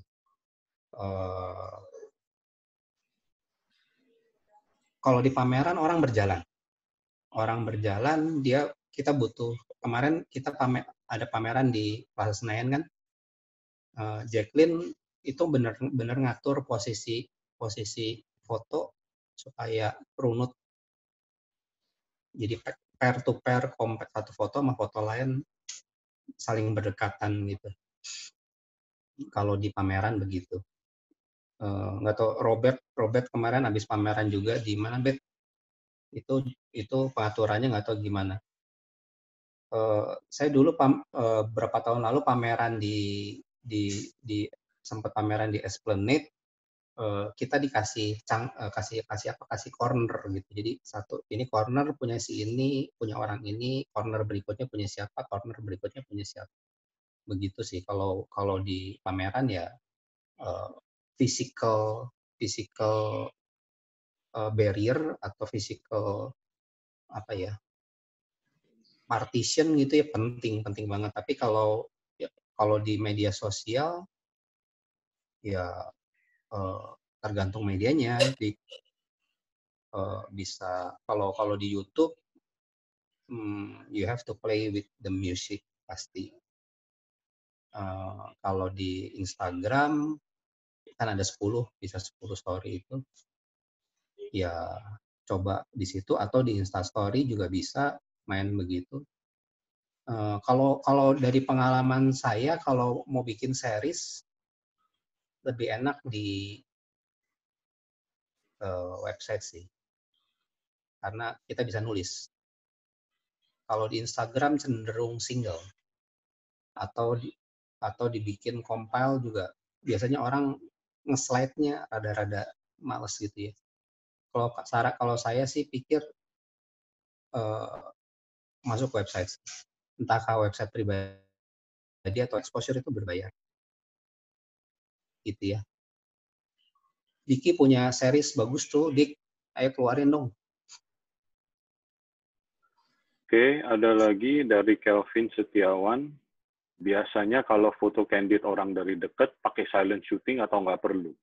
Kalau di pameran orang berjalan, kita butuh, kemarin kita ada pameran di Plaza Senayan kan, Jacqueline itu benar ngatur posisi foto supaya runut, jadi pair to pair, satu foto sama foto lain saling berdekatan gitu. Kalau di pameran begitu. Nggak tahu Robert kemarin habis pameran juga di mana, Bet? Itu pengaturannya nggak tahu gimana. Saya dulu berapa tahun lalu pameran sempat pameran di Esplanade, kita dikasih kasih corner gitu. Jadi ini corner punya si ini, punya orang ini, corner berikutnya punya siapa, corner berikutnya punya siapa. Begitu sih kalau di pameran ya, physical barrier atau physical apa ya, partition gitu ya penting banget. Tapi kalau di media sosial ya tergantung medianya. Bisa kalau di YouTube you have to play with the music pasti. Kalau di Instagram kan ada 10, bisa 10 story itu. Ya coba di situ atau di Instastory juga bisa main begitu. Kalau dari pengalaman saya, kalau mau bikin series lebih enak di website sih, karena kita bisa nulis. Kalau di Instagram cenderung single atau dibikin compile juga, biasanya orang nge-slide-nya rada-rada males gitu ya. Kalau saya sih pikir masuk website, entahkah website pribadi atau exposure itu berbayar, gitu ya. Diki punya series bagus tuh, Dik, ayo keluarin dong. Oke, ada lagi dari Kelvin Setiawan. Biasanya kalau foto candid orang dari dekat pakai silent shooting atau nggak perlu?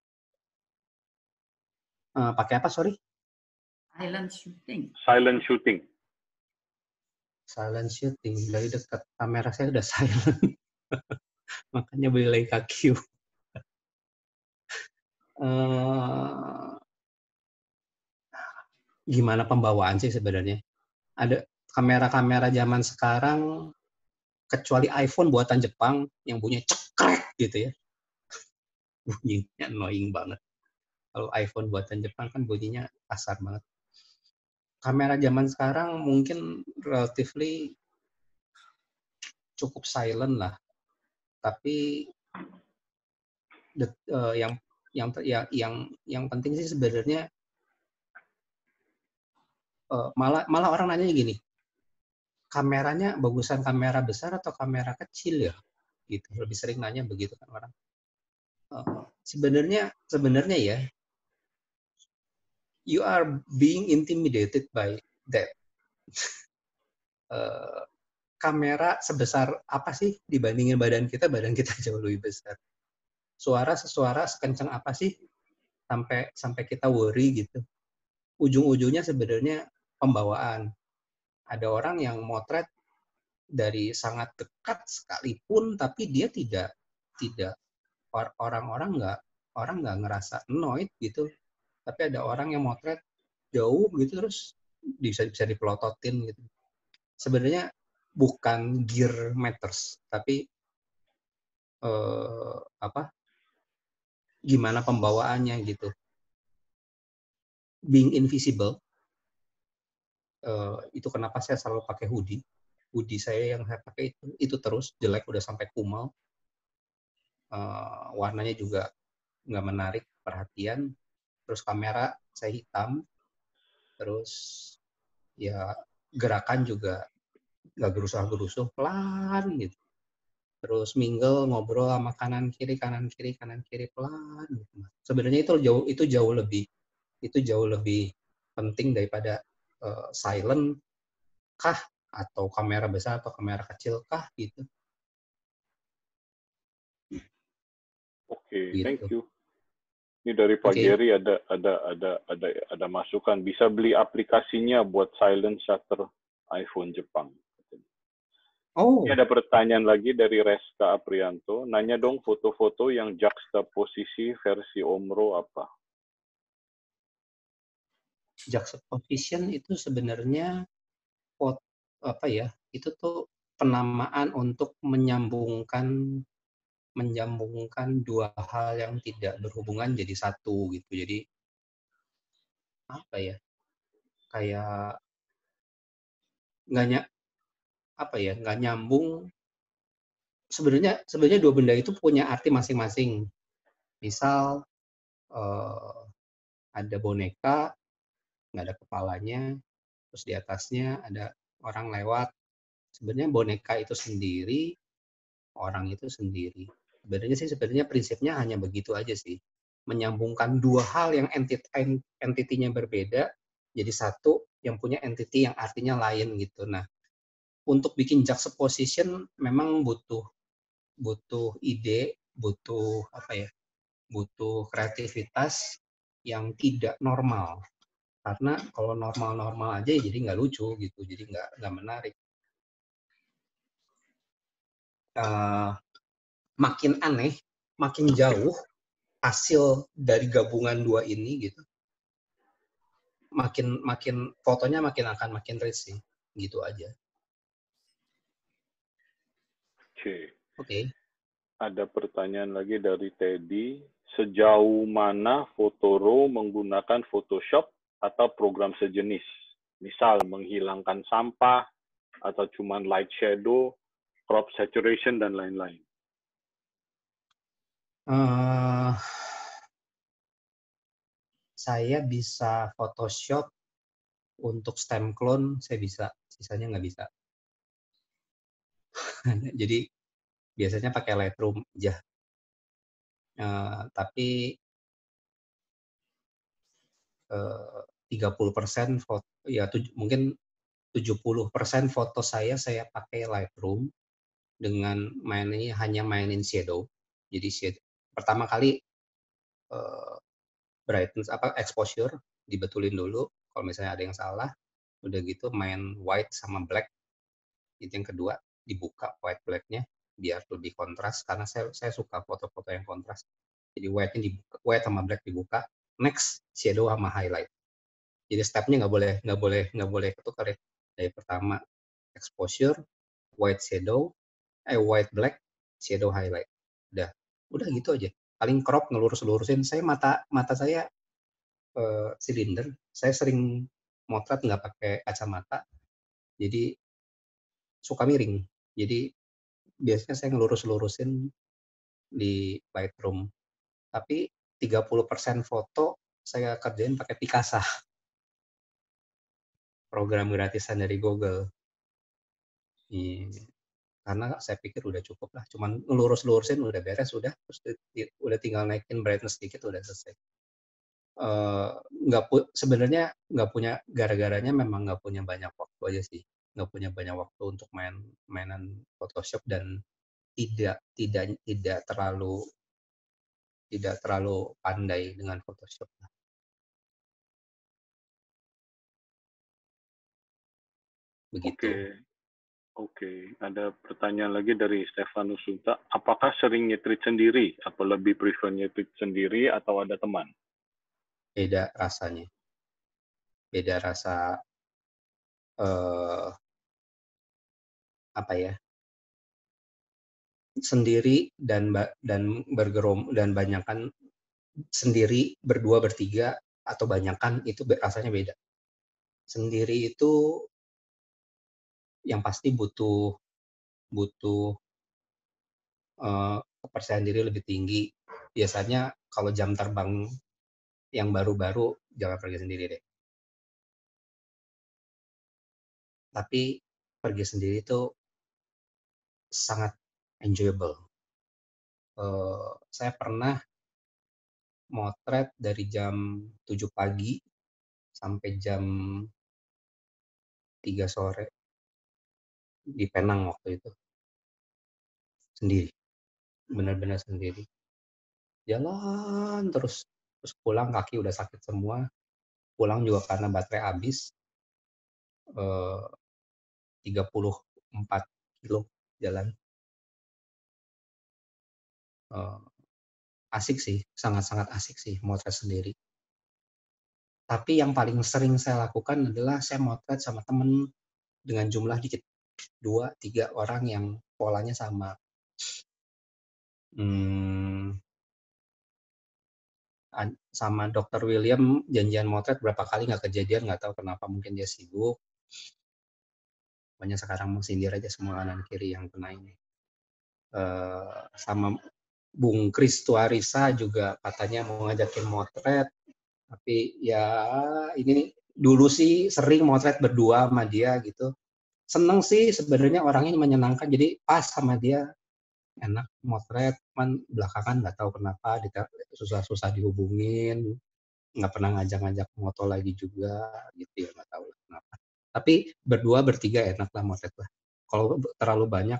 Pakai apa, sorry? Silent shooting. Silent shooting. Silent shooting dari dekat, kamera saya udah silent. Makanya beli Leica Q. Gimana pembawaan sih sebenarnya? Ada kamera-kamera zaman sekarang kecuali iPhone buatan Jepang yang bunyinya cekrek gitu ya. Bunyinya annoying banget. Kalau iPhone buatan Jepang kan bunyinya kasar banget. Kamera zaman sekarang mungkin relatively cukup silent lah, tapi yang penting sih sebenarnya malah orang nanya gini, kameranya bagusan kamera besar atau kamera kecil ya? Gitu, lebih sering nanya begitu kan orang. Sebenarnya ya, you are being intimidated by that. Kamera sebesar apa sih dibandingin badan kita jauh lebih besar. Suara sekencang apa sih sampai kita worry gitu. Ujung-ujungnya sebenarnya pembawaan. Ada orang yang motret dari sangat dekat sekalipun, tapi dia tidak orang nggak ngerasa annoyed gitu. Tapi ada orang yang motret jauh gitu terus bisa dipelototin gitu. Sebenarnya bukan gear matters, tapi gimana pembawaannya gitu. Being invisible, itu kenapa saya selalu pakai hoodie. Hoodie saya yang saya pakai itu terus jelek, udah sampai kumal. Warnanya juga nggak menarik perhatian. Terus kamera saya hitam. Terus ya gerakan juga nggak gerusuh-gerusuh, pelan gitu. Terus mingle, ngobrol sama kanan kiri pelan gitu. Sebenarnya itu jauh lebih penting daripada silent kah atau kamera besar atau kamera kecil kah gitu. Oke, Gitu. thank you. Ini dari Pak Gary ada masukan, bisa beli aplikasinya buat silent shutter iPhone Jepang. Oh, Ini ada pertanyaan lagi dari Reska Aprianto, nanya dong foto-foto yang juxtaposisi versi Omro apa? juxtaposition itu sebenarnya itu tuh penamaan untuk menyambungkan dua hal yang tidak berhubungan jadi satu gitu. Jadi apa ya? Kayak nggak nyambung. Sebenarnya dua benda itu punya arti masing-masing. Misal ada boneka nggak ada kepalanya, terus di atasnya ada orang lewat. Sebenarnya boneka itu sendiri, orang itu sendiri. Sebenarnya prinsipnya hanya begitu aja sih. Menyambungkan dua hal yang entity-nya berbeda jadi satu yang punya entity yang artinya lain gitu. Nah, untuk bikin juxtaposition memang butuh ide, butuh kreativitas yang tidak normal. Karena kalau normal-normal aja jadi nggak lucu gitu, jadi nggak menarik. Makin aneh, makin jauh hasil dari gabungan dua ini gitu, makin fotonya akan makin rich sih, gitu aja. Oke. Ada pertanyaan lagi dari Teddy, sejauh mana Photoro menggunakan Photoshop atau program sejenis? Misal menghilangkan sampah, atau cuman light shadow, crop saturation, dan lain-lain. Saya bisa Photoshop untuk stem clone, saya bisa, sisanya nggak bisa. Jadi biasanya pakai Lightroom aja. Tapi 30% foto, ya mungkin 70% foto saya pakai Lightroom dengan hanya mainin shadow. Jadi pertama kali brightness exposure dibetulin dulu kalau misalnya ada yang salah. Udah gitu main white sama black. Itu yang kedua, dibuka white black-nya biar lebih kontras karena saya suka foto-foto yang kontras. Jadi white-nya dibuka, white sama black dibuka. Next shadow sama highlight. Jadi stepnya nggak boleh ketukar ya. Dari pertama exposure, white shadow, white black, shadow highlight. Udah gitu aja. Paling crop ngelurus-lurusin. Saya mata saya silinder. Saya sering motret nggak pakai kacamata, jadi suka miring. Jadi biasanya saya ngelurus-lurusin di Lightroom. Tapi 30% foto saya kerjain pakai Picasa, program gratisan dari Google. Karena saya pikir udah cukup lah, cuman ngelurus-lurusin udah beres, terus udah tinggal naikin brightness sedikit udah selesai. Sebenarnya nggak punya, gara-garanya memang nggak punya banyak waktu aja sih, nggak punya banyak waktu untuk mainan Photoshop, dan tidak terlalu pandai dengan Photoshop. Begitu. Oke. Ada pertanyaan lagi dari Stefanus Sunta. Apakah sering nyetrit sendiri atau lebih prefer nyetrit sendiri atau ada teman? Beda rasanya. Beda rasa sendiri dan banyakan sendiri, berdua, bertiga, atau banyakan, itu rasanya beda. Sendiri itu yang pasti butuh kepercayaan diri lebih tinggi. Biasanya kalau jam terbang yang baru-baru, jangan pergi sendiri deh. Tapi pergi sendiri itu sangat enjoyable. Saya pernah motret dari jam 7 pagi sampai jam 3 sore di Penang waktu itu. Sendiri. Benar-benar sendiri. Jalan terus pulang kaki udah sakit semua. Pulang juga karena baterai habis. 34 kilo jalan. Asik sih, sangat-sangat asik sih motret sendiri. Tapi yang paling sering saya lakukan adalah saya motret sama temen dengan jumlah dikit, 2-3 orang yang polanya sama. Sama Dr. William janjian motret berapa kali nggak kejadian, nggak tahu kenapa, mungkin dia sibuk. Pokoknya sekarang mengsindir aja semua kanan kiri yang kena ini. Sama Bung Kris Tuarisa juga katanya mau ngajakin motret, tapi ya ini dulu sih sering motret berdua sama dia gitu. Seneng sih sebenarnya, orangnya menyenangkan, jadi pas sama dia, enak motret. Man belakangan nggak tahu kenapa susah-susah dihubungin, nggak pernah ngajak-ngajak moto lagi juga gitu ya, nggak tahu kenapa. Tapi berdua bertiga enak lah motret lah. Kalau terlalu banyak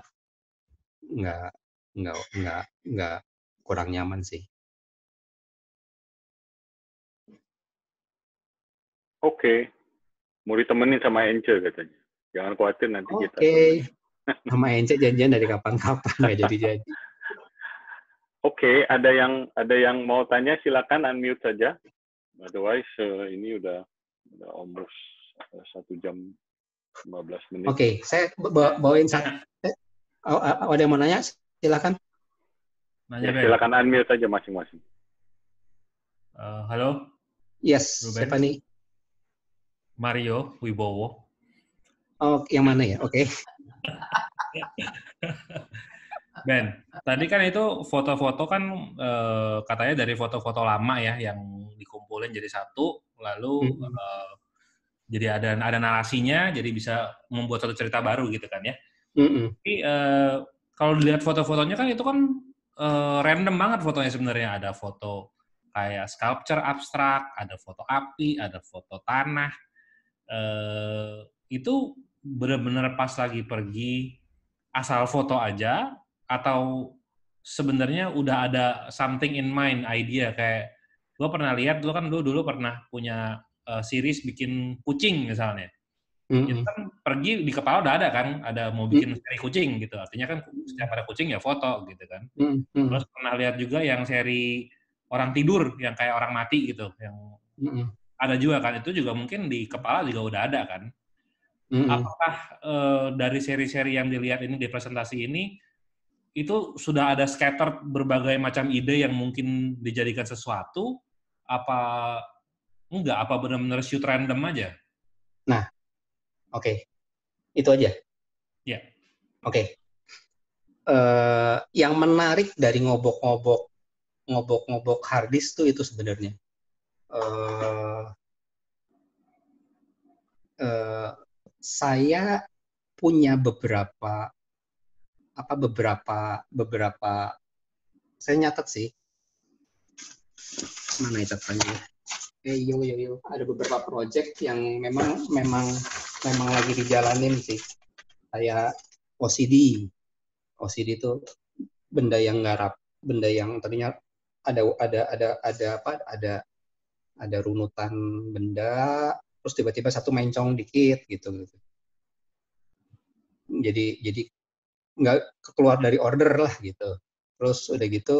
nggak kurang nyaman sih. Oke. Mau ditemenin sama Ence katanya. Jangan khawatir nanti kita. Oke. Sama Ence janjian dari kapan-kapan, nggak jadi-jadi. Oke, ada yang mau tanya, silakan unmute saja. Otherwise ini udah almost 1 jam 15 menit. Oke, saya bawain satu. Ada yang mau nanya? Silakan. Ya, silakan unmute saja masing-masing. Halo. Yes, Ruben. siapa nih? Mario Wibowo. Oh, yang mana ya? Oke. Ben, tadi kan itu foto-foto kan katanya dari foto-foto lama ya yang dikumpulin jadi satu, lalu jadi ada narasinya, jadi bisa membuat satu cerita baru gitu kan ya. Tapi kalau dilihat foto-fotonya kan itu kan random banget fotonya sebenarnya. Ada foto kayak sculpture abstrak, ada foto api, ada foto tanah. Itu benar-benar pas lagi pergi asal foto aja, atau sebenarnya udah ada something in mind, idea, kayak gue pernah lihat, dulu pernah punya series bikin kucing misalnya. Itu kan pergi di kepala udah ada kan, ada mau bikin seri kucing gitu, artinya kan setiap ada kucing ya foto gitu kan. Terus pernah lihat juga yang seri orang tidur, yang kayak orang mati gitu, yang ada juga kan, itu juga mungkin di kepala juga udah ada kan. Apakah dari seri-seri yang dilihat ini di presentasi ini itu sudah ada scatter berbagai macam ide yang mungkin dijadikan sesuatu, apa enggak? Apa benar-benar shoot random aja? Nah, oke. Itu aja. Ya. Oke. Yang menarik dari ngobok-ngobok hard disk tuh itu sebenarnya. Saya punya beberapa saya nyatet sih. Mana catatannya? Yo. Ada beberapa project yang memang lagi dijalanin sih. Kayak OCD. OCD itu benda yang garap, benda yang tadinya ada runutan benda, terus tiba-tiba satu mencong dikit gitu. Jadi nggak keluar dari order lah gitu. Terus udah gitu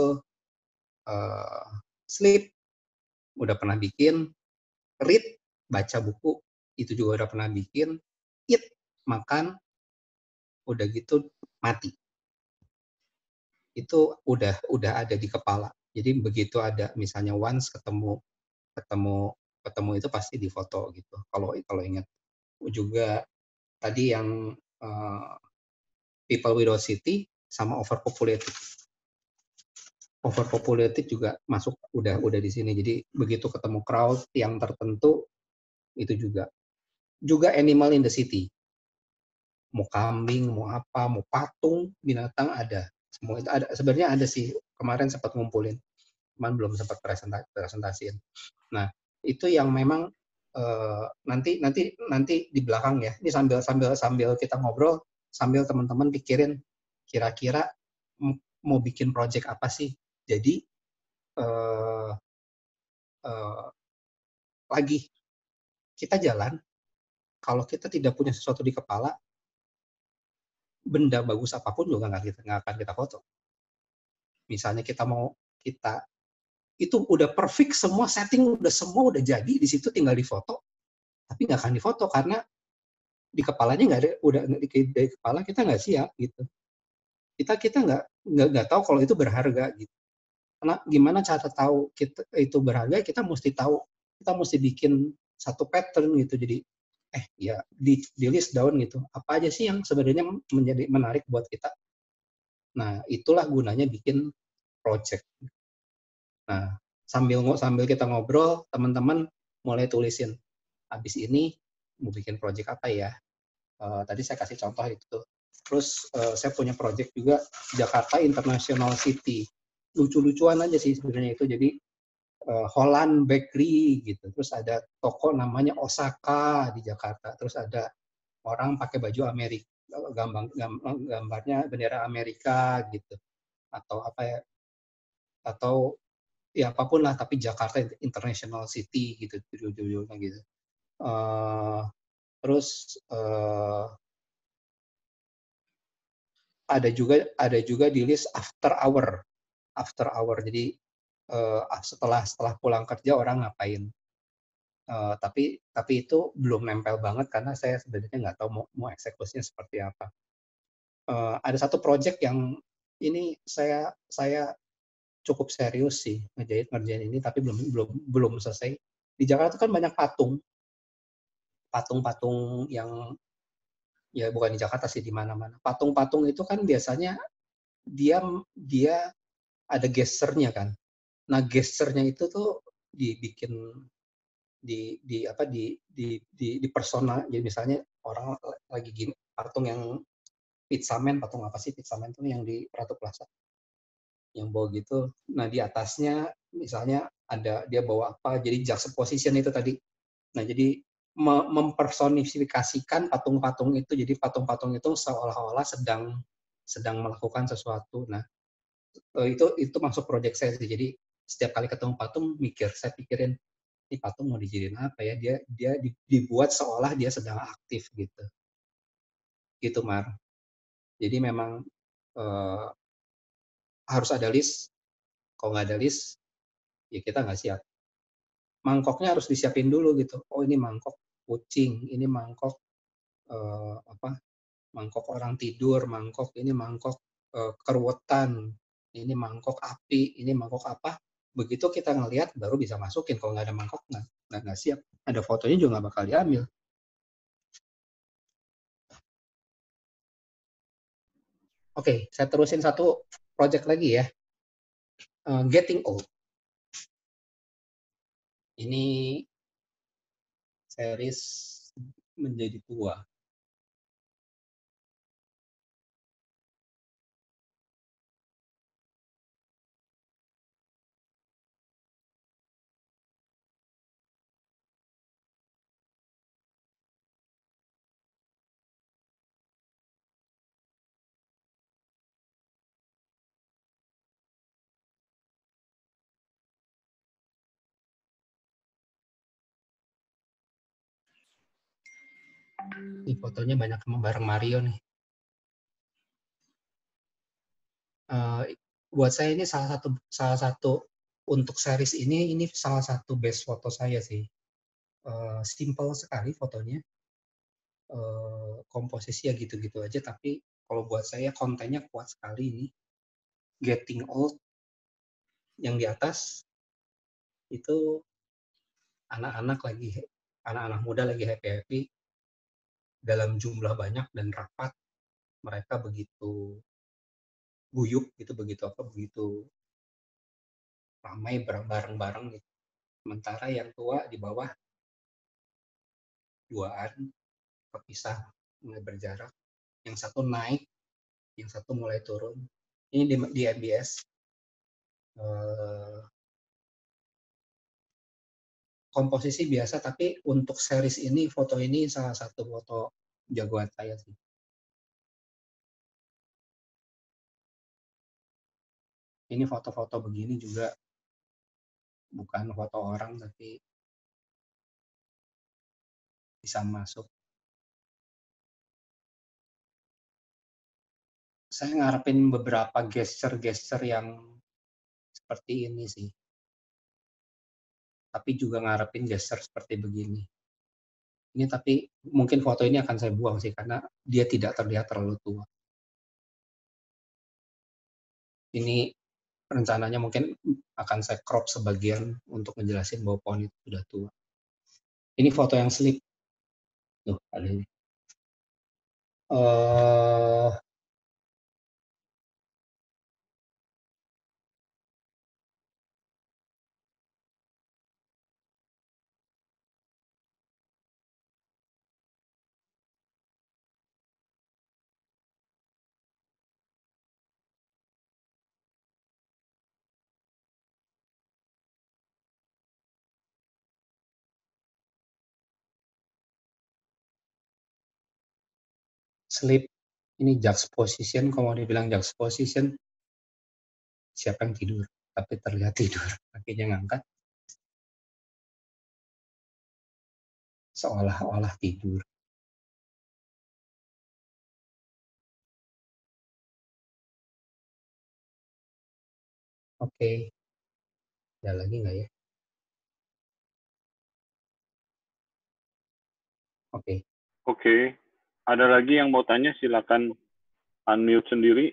sleep udah pernah bikin, read baca buku itu juga udah pernah bikin, eat makan, udah gitu mati. Itu udah ada di kepala. Jadi begitu ada misalnya once ketemu itu pasti difoto gitu. Kalau ingat juga tadi yang people without city sama overpopulated. Overpopulated juga masuk udah di sini. Jadi begitu ketemu crowd yang tertentu itu juga animal in the city. Mau kambing, mau apa, mau patung, binatang ada. Semua itu ada. Sebenarnya ada sih. Kemarin sempat ngumpulin, cuman belum sempat presentasiin. Nah, itu yang memang nanti di belakang ya. Ini sambil kita ngobrol, sambil teman-teman pikirin kira-kira mau bikin project apa sih. Jadi lagi kita jalan, kalau kita tidak punya sesuatu di kepala, benda bagus apapun juga nggak akan kita foto. Misalnya kita itu udah perfect, semua setting semua udah jadi di situ, tinggal difoto, tapi nggak akan difoto karena di kepalanya nggak ada, dari kepala kita nggak siap gitu. Kita nggak tahu kalau itu berharga gitu. Karena gimana cara tahu itu berharga? Kita mesti bikin satu pattern gitu. Jadi ya di list down gitu. Apa aja sih yang sebenarnya menjadi menarik buat kita? Nah, itulah gunanya bikin project. Nah, sambil kita ngobrol, teman-teman mulai tulisin. Habis ini mau bikin project apa ya? Tadi saya kasih contoh itu. Terus saya punya project juga Jakarta International City. Lucu-lucuan aja sih sebenarnya itu. Jadi Holland Bakery gitu. Terus ada toko namanya Osaka di Jakarta. Terus ada orang pakai baju Amerika, gambarnya bendera Amerika gitu. Atau apa ya? Atau ya apapun lah, tapi Jakarta International City gitu judul-judulnya gitu. Terus ada juga di list after hour. Jadi setelah pulang kerja orang ngapain. Tapi itu belum nempel banget karena saya sebenarnya nggak tahu mau eksekusinya seperti apa. Ada satu project yang ini saya cukup serius sih ngerjain ini, tapi belum selesai. Di Jakarta kan banyak patung yang ya bukan di Jakarta sih, di mana-mana. Patung-patung itu kan biasanya dia ada gesturnya kan. Nah, gesturnya itu tuh dibikin di persona. Jadi misalnya orang lagi gini, patung yang patung apa sih Pizzaman tuh yang di Ratu Plaza. Yang bawa gitu. Nah, di atasnya misalnya ada dia bawa apa, jadi juxtaposition itu tadi. Nah, jadi mempersonifikasikan patung-patung itu, jadi patung-patung itu seolah-olah sedang melakukan sesuatu. Nah, itu masuk proyek saya sih. Jadi setiap kali ketemu patung saya pikirin ini patung mau dijadiin apa ya, dia dibuat seolah dia sedang aktif gitu. Gitu, Mar. Jadi memang harus ada list. Kalau nggak ada list, ya kita nggak siap. Mangkoknya harus disiapin dulu gitu. Oh, ini mangkok kucing, ini mangkok mangkok orang tidur, ini mangkok keruwetan, ini mangkok api, ini mangkok apa. Begitu kita ngelihat baru bisa masukin. Kalau nggak ada mangkok nggak siap. Ada fotonya juga nggak bakal diambil. Oke, saya terusin satu project lagi ya. Getting Old. Ini series menjadi tua. Ini fotonya banyak bareng Mario nih. Buat saya ini salah satu untuk series ini salah satu best foto saya sih. Simple sekali fotonya. Komposisi ya gitu-gitu aja, tapi kalau buat saya kontennya kuat sekali ini. Getting Old yang di atas itu anak-anak muda lagi happy dalam jumlah banyak dan rapat. Mereka begitu guyup gitu, begitu ramai bareng-bareng gitu. Sementara yang tua di bawah duaan kepisah, mulai berjarak. Yang satu naik, yang satu mulai turun. Ini di MBS. Komposisi biasa, tapi untuk series ini, foto ini salah satu foto jagoan saya sih. Ini foto-foto begini juga bukan foto orang, tapi bisa masuk. Saya ngarepin beberapa gesture-gesture yang seperti ini sih. Tapi juga ngarepin gesture seperti begini. Ini tapi mungkin foto ini akan saya buang sih, karena dia tidak terlihat terlalu tua. Ini rencananya mungkin akan saya crop sebagian untuk menjelaskan bahwa pohon itu sudah tua. Ini foto yang slip. Tuh, ada ini. Sleep, ini juxtaposition, kalau mau dibilang juxtaposition, siapa yang tidur, tapi terlihat tidur, kakinya ngangkat, seolah-olah tidur. Oke, ada lagi nggak ya? Oke. Oke. Ada lagi yang mau tanya, silakan unmute sendiri.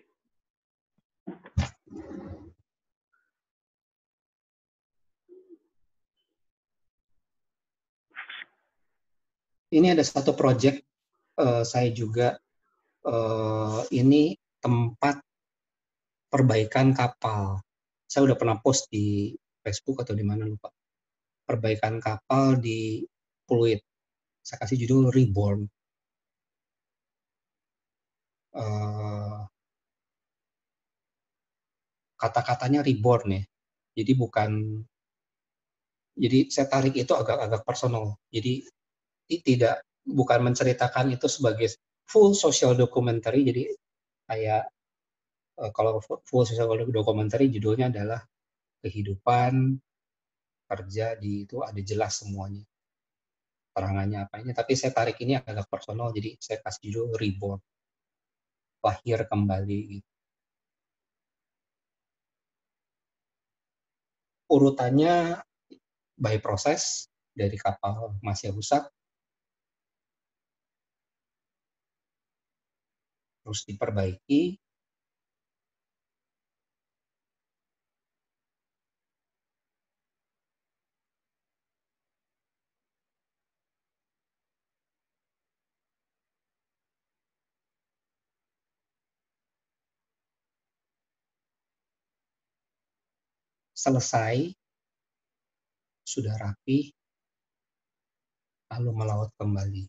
Ini ada satu project saya juga, ini tempat perbaikan kapal. Saya udah pernah post di Facebook atau di mana lupa. Perbaikan kapal di Pluit. Saya kasih judul Reborn. Kata-katanya reborn ya. Jadi saya tarik itu agak personal. Jadi bukan menceritakan itu sebagai full social documentary. Jadi kayak kalau full social documentary judulnya adalah kehidupan kerja di itu ada jelas semuanya. Terangannya apa ini, tapi saya tarik ini agak personal, jadi saya kasih judul Reborn. Lahir kembali gitu. Urutannya by proses dari kapal masih rusak, terus diperbaiki, selesai, sudah rapi, lalu melaut kembali.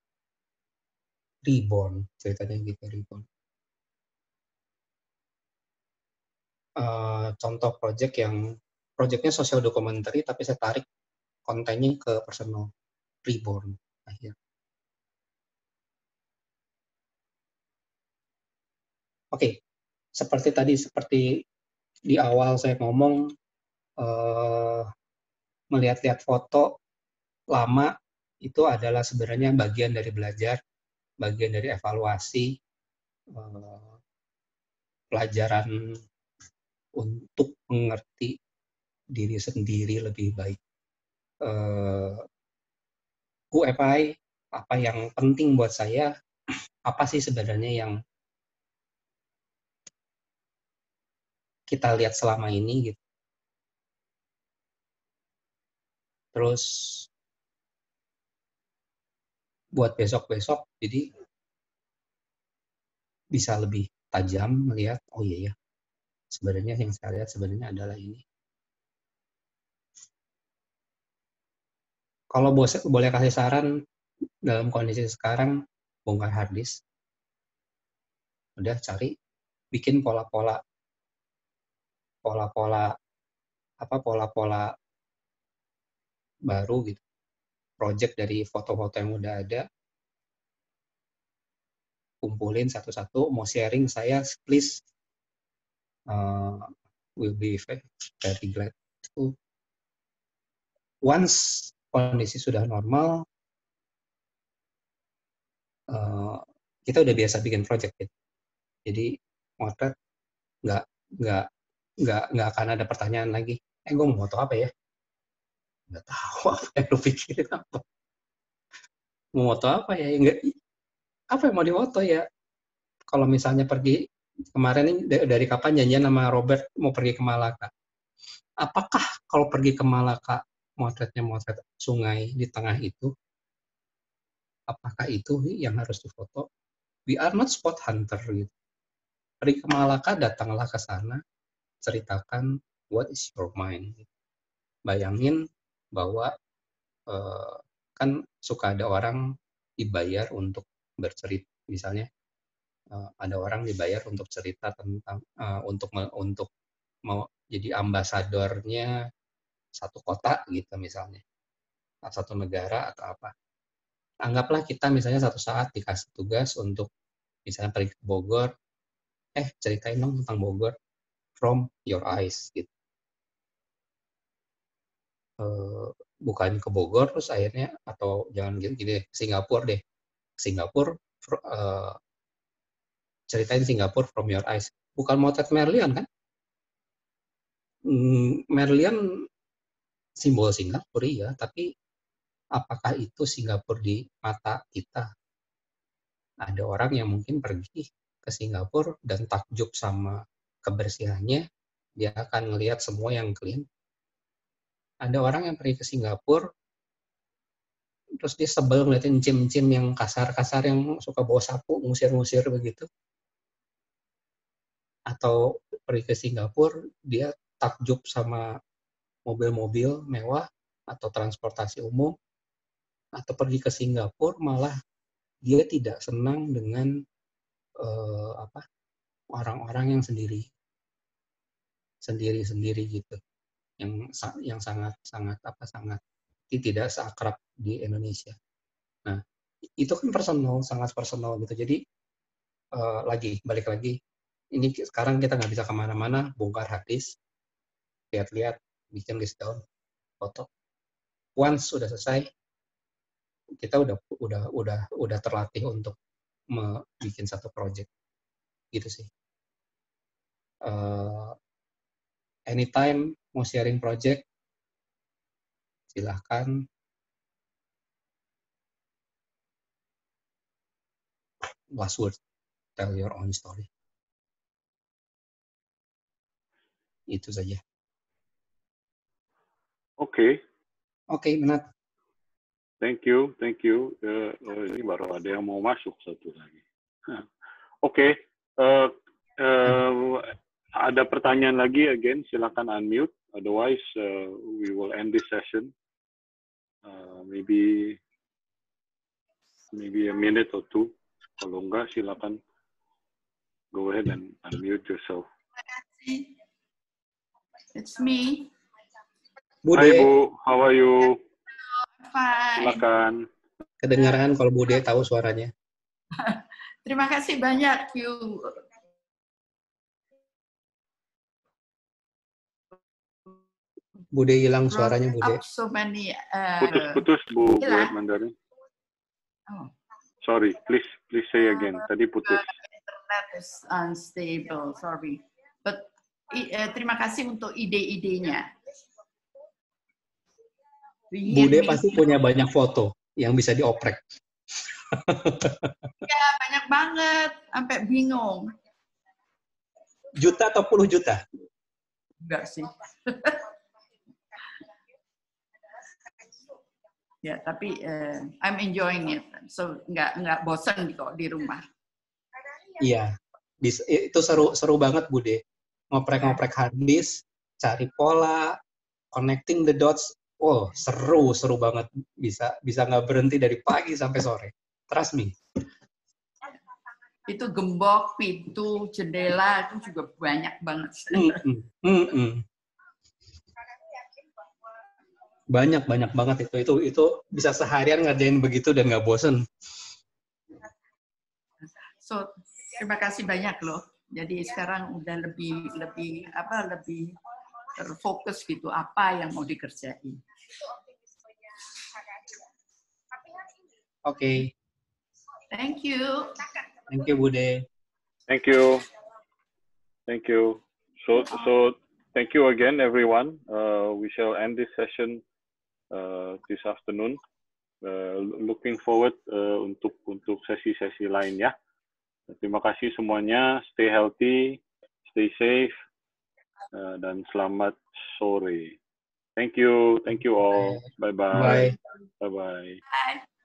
Reborn, ceritanya gitu, reborn. Contoh projectnya social documentary, tapi saya tarik kontennya ke personal, reborn. Akhir. Oke, seperti di awal saya ngomong, melihat-lihat foto lama itu adalah sebenarnya bagian dari belajar, bagian dari evaluasi, pelajaran untuk mengerti diri sendiri lebih baik. Who am I? Apa yang penting buat saya? Apa sih sebenarnya yang kita lihat selama ini gitu. Terus buat besok-besok jadi bisa lebih tajam melihat, oh iya ya, sebenarnya yang saya lihat sebenarnya adalah ini. Kalau boleh kasih saran dalam kondisi sekarang, bongkar hard disk, udah cari, bikin pola-pola baru gitu, project dari foto-foto yang udah ada, kumpulin satu-satu, mau sharing saya please, will be very glad to. Once kondisi sudah normal, kita udah biasa bikin project gitu. Jadi motret nggak akan ada pertanyaan lagi. Gue mau foto apa ya? Nggak tahu apa yang lu pikirin apa. Mau foto apa ya? Nggak, apa yang mau difoto ya? Kalau misalnya pergi kemarin ini dari kapan janjian sama Robert mau pergi ke Malaka? Apakah kalau pergi ke Malaka motretnya motret sungai di tengah itu? Apakah itu yang harus difoto? We are not spot hunter gitu. Pergi ke Malaka, datanglah ke sana, ceritakan what is your mind. Bayangin bahwa kan suka ada orang dibayar untuk bercerita, misalnya ada orang dibayar untuk cerita tentang untuk mau jadi ambasadornya satu kota gitu misalnya, satu negara atau apa. Anggaplah kita misalnya satu saat dikasih tugas untuk misalnya pergi ke Bogor, ceritain dong tentang Bogor from your eyes gitu. Bukan ke Bogor terus akhirnya, atau jangan gini Singapura deh, Singapura ceritain Singapura from your eyes, bukan motret Merlion kan? Merlion simbol Singapura ya, tapi apakah itu Singapura di mata kita? Ada orang yang mungkin pergi ke Singapura dan takjub sama kebersihannya, dia akan ngelihat semua yang clean. Ada orang yang pergi ke Singapura, terus dia sebel ngeliatin cim-cim yang kasar-kasar yang suka bawa sapu, ngusir-ngusir begitu. Atau pergi ke Singapura, dia takjub sama mobil-mobil mewah atau transportasi umum. Atau pergi ke Singapura, malah dia tidak senang dengan orang-orang yang sendiri gitu. Yang sangat tidak seakrab di Indonesia. Nah, itu kan personal, sangat personal gitu. Jadi balik lagi, ini sekarang kita nggak bisa kemana-mana, bongkar hard disk, lihat-lihat, bikin list down, foto. Once sudah selesai, kita udah terlatih untuk bikin satu project, gitu sih. Anytime mau sharing project, silahkan. Last word, tell your own story. Itu saja. Oke, benar. thank you. Ini baru ada yang mau masuk satu lagi. Oke, ada pertanyaan lagi, again, silakan unmute Otherwise, we will end this session. Maybe a minute or two. Kalau enggak, silakan go ahead and unmute yourself. It's me. Bude, Hai Bu, how are you? Fine. Silakan. kedengaran kalau Bude tahu suaranya. Terima kasih banyak, you. Bude hilang suaranya, brought Bude. up so many. Putus-putus Bu hilang. Mandarin. Oh. Sorry, please say again. Tadi putus. Internet is unstable. Sorry, but terima kasih untuk ide-idenya. Bude pasti punya banyak foto yang bisa dioprek. Ya, banyak banget, sampai bingung. Juta atau puluh juta? Enggak sih. Ya, tapi I'm enjoying it. So enggak bosan kok di rumah. Iya, itu seru banget Bude. Ngoprek-ngoprek hard disk, cari pola, connecting the dots. Oh, seru banget. Bisa nggak berhenti dari pagi sampai sore. Trust me. Itu gembok, pintu, jendela itu juga banyak banget. Banyak banget itu bisa seharian ngerjain begitu dan nggak bosen. So terima kasih banyak loh. Jadi sekarang udah lebih terfokus gitu apa yang mau dikerjain. Oke. Thank you. Thank you Bude. Thank you. So thank you again, everyone. We shall end this session this afternoon. Looking forward untuk sesi-sesi lain ya. Terima kasih semuanya. Stay healthy, stay safe, dan selamat sore. Thank you all. Bye-bye. Bye. Bye-bye. Bye.